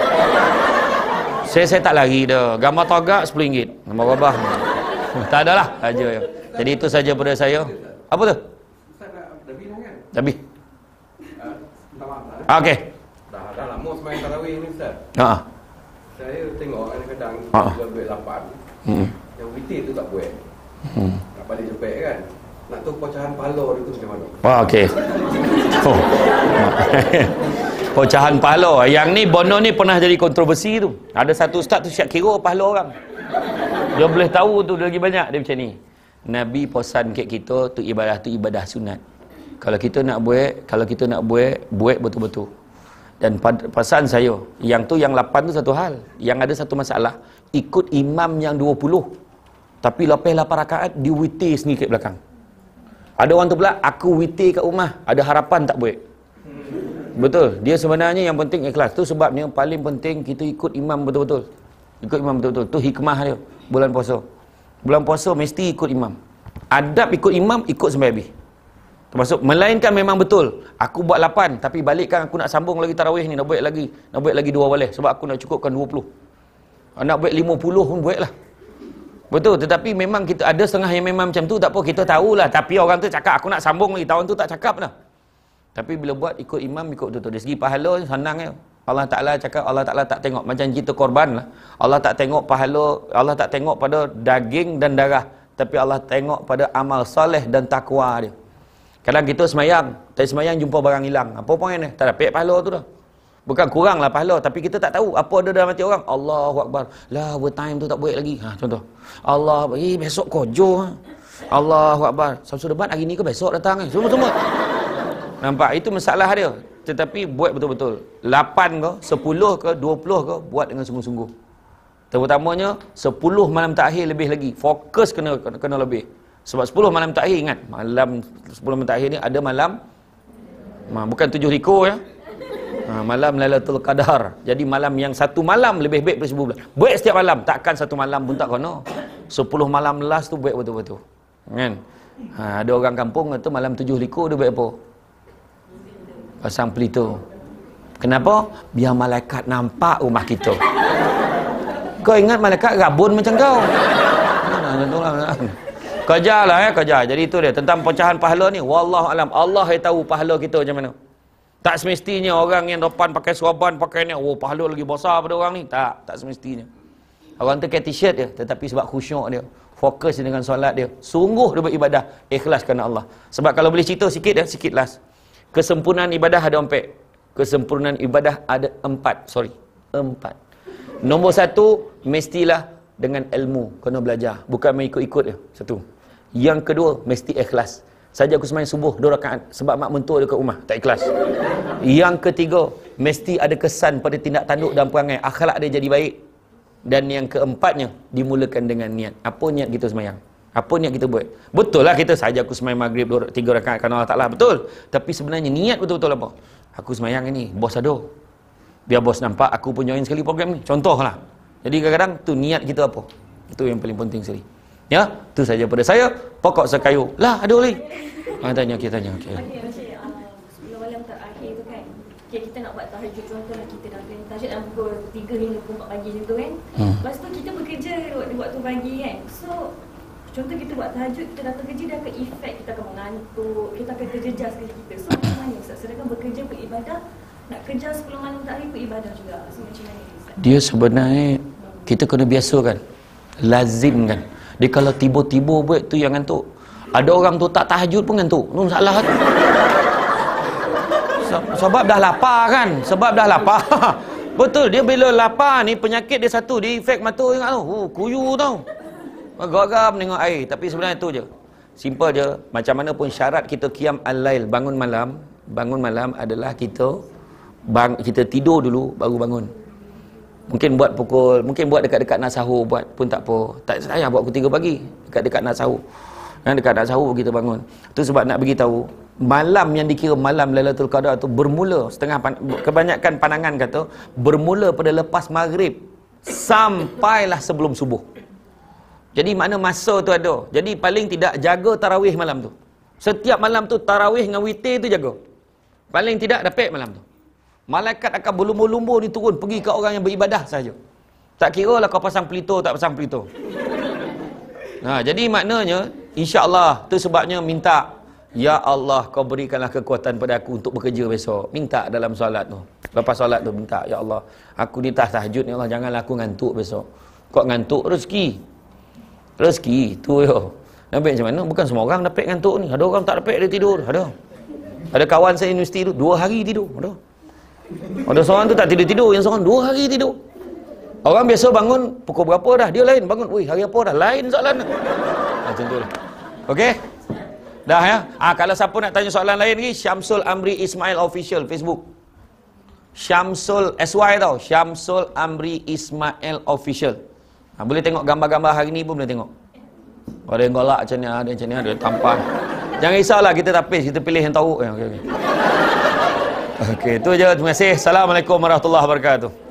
Saya tak lari dah. Gambar togak RM10. Gambar babah. Tak adalah. Aja. Jadi itu saja pada saya. Apa tu? Dah bingung kan? Dah habis. Minta maaf lah. Okey. Dah lama sembahyang tarawih ni Ustaz. Saya tengok kadang-kadang dia buat 8. Yang witir tu tak buat. Nak balik cepet kan. Nak tahu pecahan pahala dia tu macam mana. Okey. Oh. Pecahan pahala. Yang ni Bono ni pernah jadi kontroversi tu. Ada satu ustaz tu siap kira pahala orang. Dia boleh tahu tu lagi banyak dia macam ni. Nabi pesan kat kita tu ibadah sunat. Kalau kita nak buat betul-betul. Dan pesan saya, yang 8 tu satu hal. Yang ada satu masalah, ikut imam yang 20. Tapi lepas 8 rakaat dia witir sendiri kat belakang. Ada orang tu pula, aku witir kat rumah, ada harapan tak buat. Betul. Dia sebenarnya yang penting ikhlas. Tu sebabnya paling penting kita ikut imam betul-betul. Ikut imam betul-betul. Tu hikmah dia bulan puasa. Bulan puasa mesti ikut imam. Adab ikut imam, ikut sampai habis. Termasuk melainkan memang betul. Aku buat 8 tapi balikkan aku nak sambung lagi tarawih ni, nak buat lagi 2 boleh sebab aku nak cukupkan 20. Nak buat 50 pun buatlah. Betul, tetapi memang kita ada setengah yang memang macam tu, tak apa, kita tahulah. Tapi orang tu cakap aku nak sambung lagi, tahun tu tak cakap dah. Tapi bila buat ikut imam, ikut betul-betul. Dari segi pahala senang je. Allah Ta'ala cakap, Allah Ta'ala tak tengok macam kita korban lah. Allah tak tengok pahala, Allah tak tengok pada daging dan darah, tapi Allah tengok pada amal soleh dan takwa dia. Kadang kita semayang, tapi semayang jumpa barang hilang. Apa poin ni? Tak dapat pahala tu dah. Bukan kuranglah pahala, tapi kita tak tahu apa ada dalam hati orang. Allahu Akbar. Lah, overtime tu tak buat lagi. Contoh. Allah, besok kojo. Allahu Akbar. Samsul debat hari ni ke besok datang? Semua. Nampak? Itu masalah dia. Tetapi buat betul-betul. 8 ke, 10 ke, 20 ke, buat dengan sungguh-sungguh. Terutamanya 10 malam takhir lebih lagi. Fokus kena lebih. Sebab 10 malam takhir, ingat, malam 10 malam takhir ni ada malam bukan 7 riko ya. Malam Lailatul Qadar. Jadi malam yang satu malam lebih baik daripada 10 bulan. Buat setiap malam, takkan satu malam pun tak kena. 10 malam last tu buat betul-betul. Kan? Ada orang kampung kata malam 7 riko dia buat apa? Pasang pelita. Kenapa? Biar malaikat nampak rumah kita. Kau ingat malaikat rabun macam kau? Kerja lah ya, kerja. Jadi itu dia tentang pecahan pahala ni. Wallahualam, Allah yang tahu pahala kita macam mana. Tak semestinya orang yang depan pakai serban, pakai ni, oh pahala lagi besar pada orang ni. Tak semestinya. Orang tu pakai t-shirt dia, tetapi sebab khusyuk dia, fokus dengan solat dia, sungguh dia beribadah, ikhlas kerana Allah. Sebab kalau boleh cerita sikit ya, sikit last. Kesempurnaan ibadah ada 4. Kesempurnaan ibadah ada 4. Nombor 1, mestilah dengan ilmu, kena belajar, bukan mengikut-ikut je. 1. Yang kedua, mesti ikhlas. Saja aku sembahyang subuh 2 rakaat sebab mak mentua dekat rumah, tak ikhlas. Yang ketiga, mesti ada kesan pada tindak tanduk dan perangai, akhlak dia jadi baik. Dan yang keempatnya, dimulakan dengan niat. Apa niat kita sembahyang? Apa niat kita buat? Betul lah kita saja aku sembahyang maghrib 3 rakaat kerana Allah Ta'ala, betul. Tapi sebenarnya niat betul-betul apa? Aku sembahyang ini, bos ada. Biar bos nampak aku pun join sekali program ni. Contohlah. Jadi kadang-kadang tu niat kita apa? Itu yang paling penting sekali. Ya, tu saja pada saya. Pokok sekayu. Lah, ada lagi. Kita tanya. Okay. Sebelum malam terakhir tu kan, kita nak buat tahajud, contohlah kita dah kena tahajud dalam pukul 3 hingga pukul 4 pagi macam tu kan. Lepas tu kita bekerja waktu pagi kan. So, contoh kita buat tahajud, kita datang kerja, dia akan efek, kita akan mengantuk, kita akan terjejas kerja kita. So, macam mana Ustaz? Sedangkan bekerja pun ibadah, nak kerja 10 malam terakhir pun ibadah juga. So, macam mana Ustaz? Dia sebenarnya, kita kena biasakan, lazimkan. Dia kalau tiba-tiba buat tu yang ngantuk. Ada orang tu tak tahajud pun ngantuk. Itu masalah tu. Sebab dah lapar kan. Betul, dia bila lapar ni, penyakit dia satu, dia efek mata ingat tu. Kuyu tau. Geram tengok air. Tapi sebenarnya tu je. Simple je. Macam mana pun syarat kita qiyam al-lail, bangun malam adalah kita kita tidur dulu baru bangun. Mungkin buat dekat-dekat nak sahur buat pun tak apa. Tak saya buat pukul 3 pagi dekat-dekat nak sahur. Kan dekat nak sahur kita bangun. Tu sebab nak beritahu malam yang dikira malam Lailatul Qadar tu bermula kebanyakan pandangan kata bermula pada lepas maghrib sampailah sebelum subuh. Jadi mana masa tu ada. Jadi paling tidak jaga tarawih malam tu. Setiap malam tu tarawih dengan witir tu jaga. Paling tidak dapat malam tu. Malaikat akan berlumur-lumbur ni turun pergi ke orang yang beribadah saja. Tak kira lah kau pasang pelito tak pasang pelito. Jadi maknanya insya-Allah tu sebabnya minta, ya Allah kau berikanlah kekuatan pada aku untuk bekerja besok. Minta dalam solat tu. Lepas solat tu minta, ya Allah aku ni tahajud ya Allah, janganlah aku ngantuk besok. Kau ngantuk rezeki tu yo. Nampak macam mana? Bukan semua orang dapat ngantuk ni. Ada orang tak dapat dia tidur, ada kawan saya universiti tu 2 hari tidur, ada seorang tu tak tidur-tidur, yang seorang 2 hari tidur. Orang biasa bangun pukul berapa dah, dia lain bangun, weh hari apa dah, lain soalan. Macam tu lah. Okey? Dah ya? Kalau siapa nak tanya soalan lain lagi, Syamsul Amri Ismail Official Facebook. Syamsul SY tau, Syamsul Amri Ismail Official. Boleh tengok gambar-gambar hari ni pun boleh tengok. Ada yang golak macam ni, ada macam ni, ada yang tampan. Jangan risaulah, kita tapis, kita pilih yang tahu. Okey, itu je. Terima kasih. Assalamualaikum warahmatullahi wabarakatuh.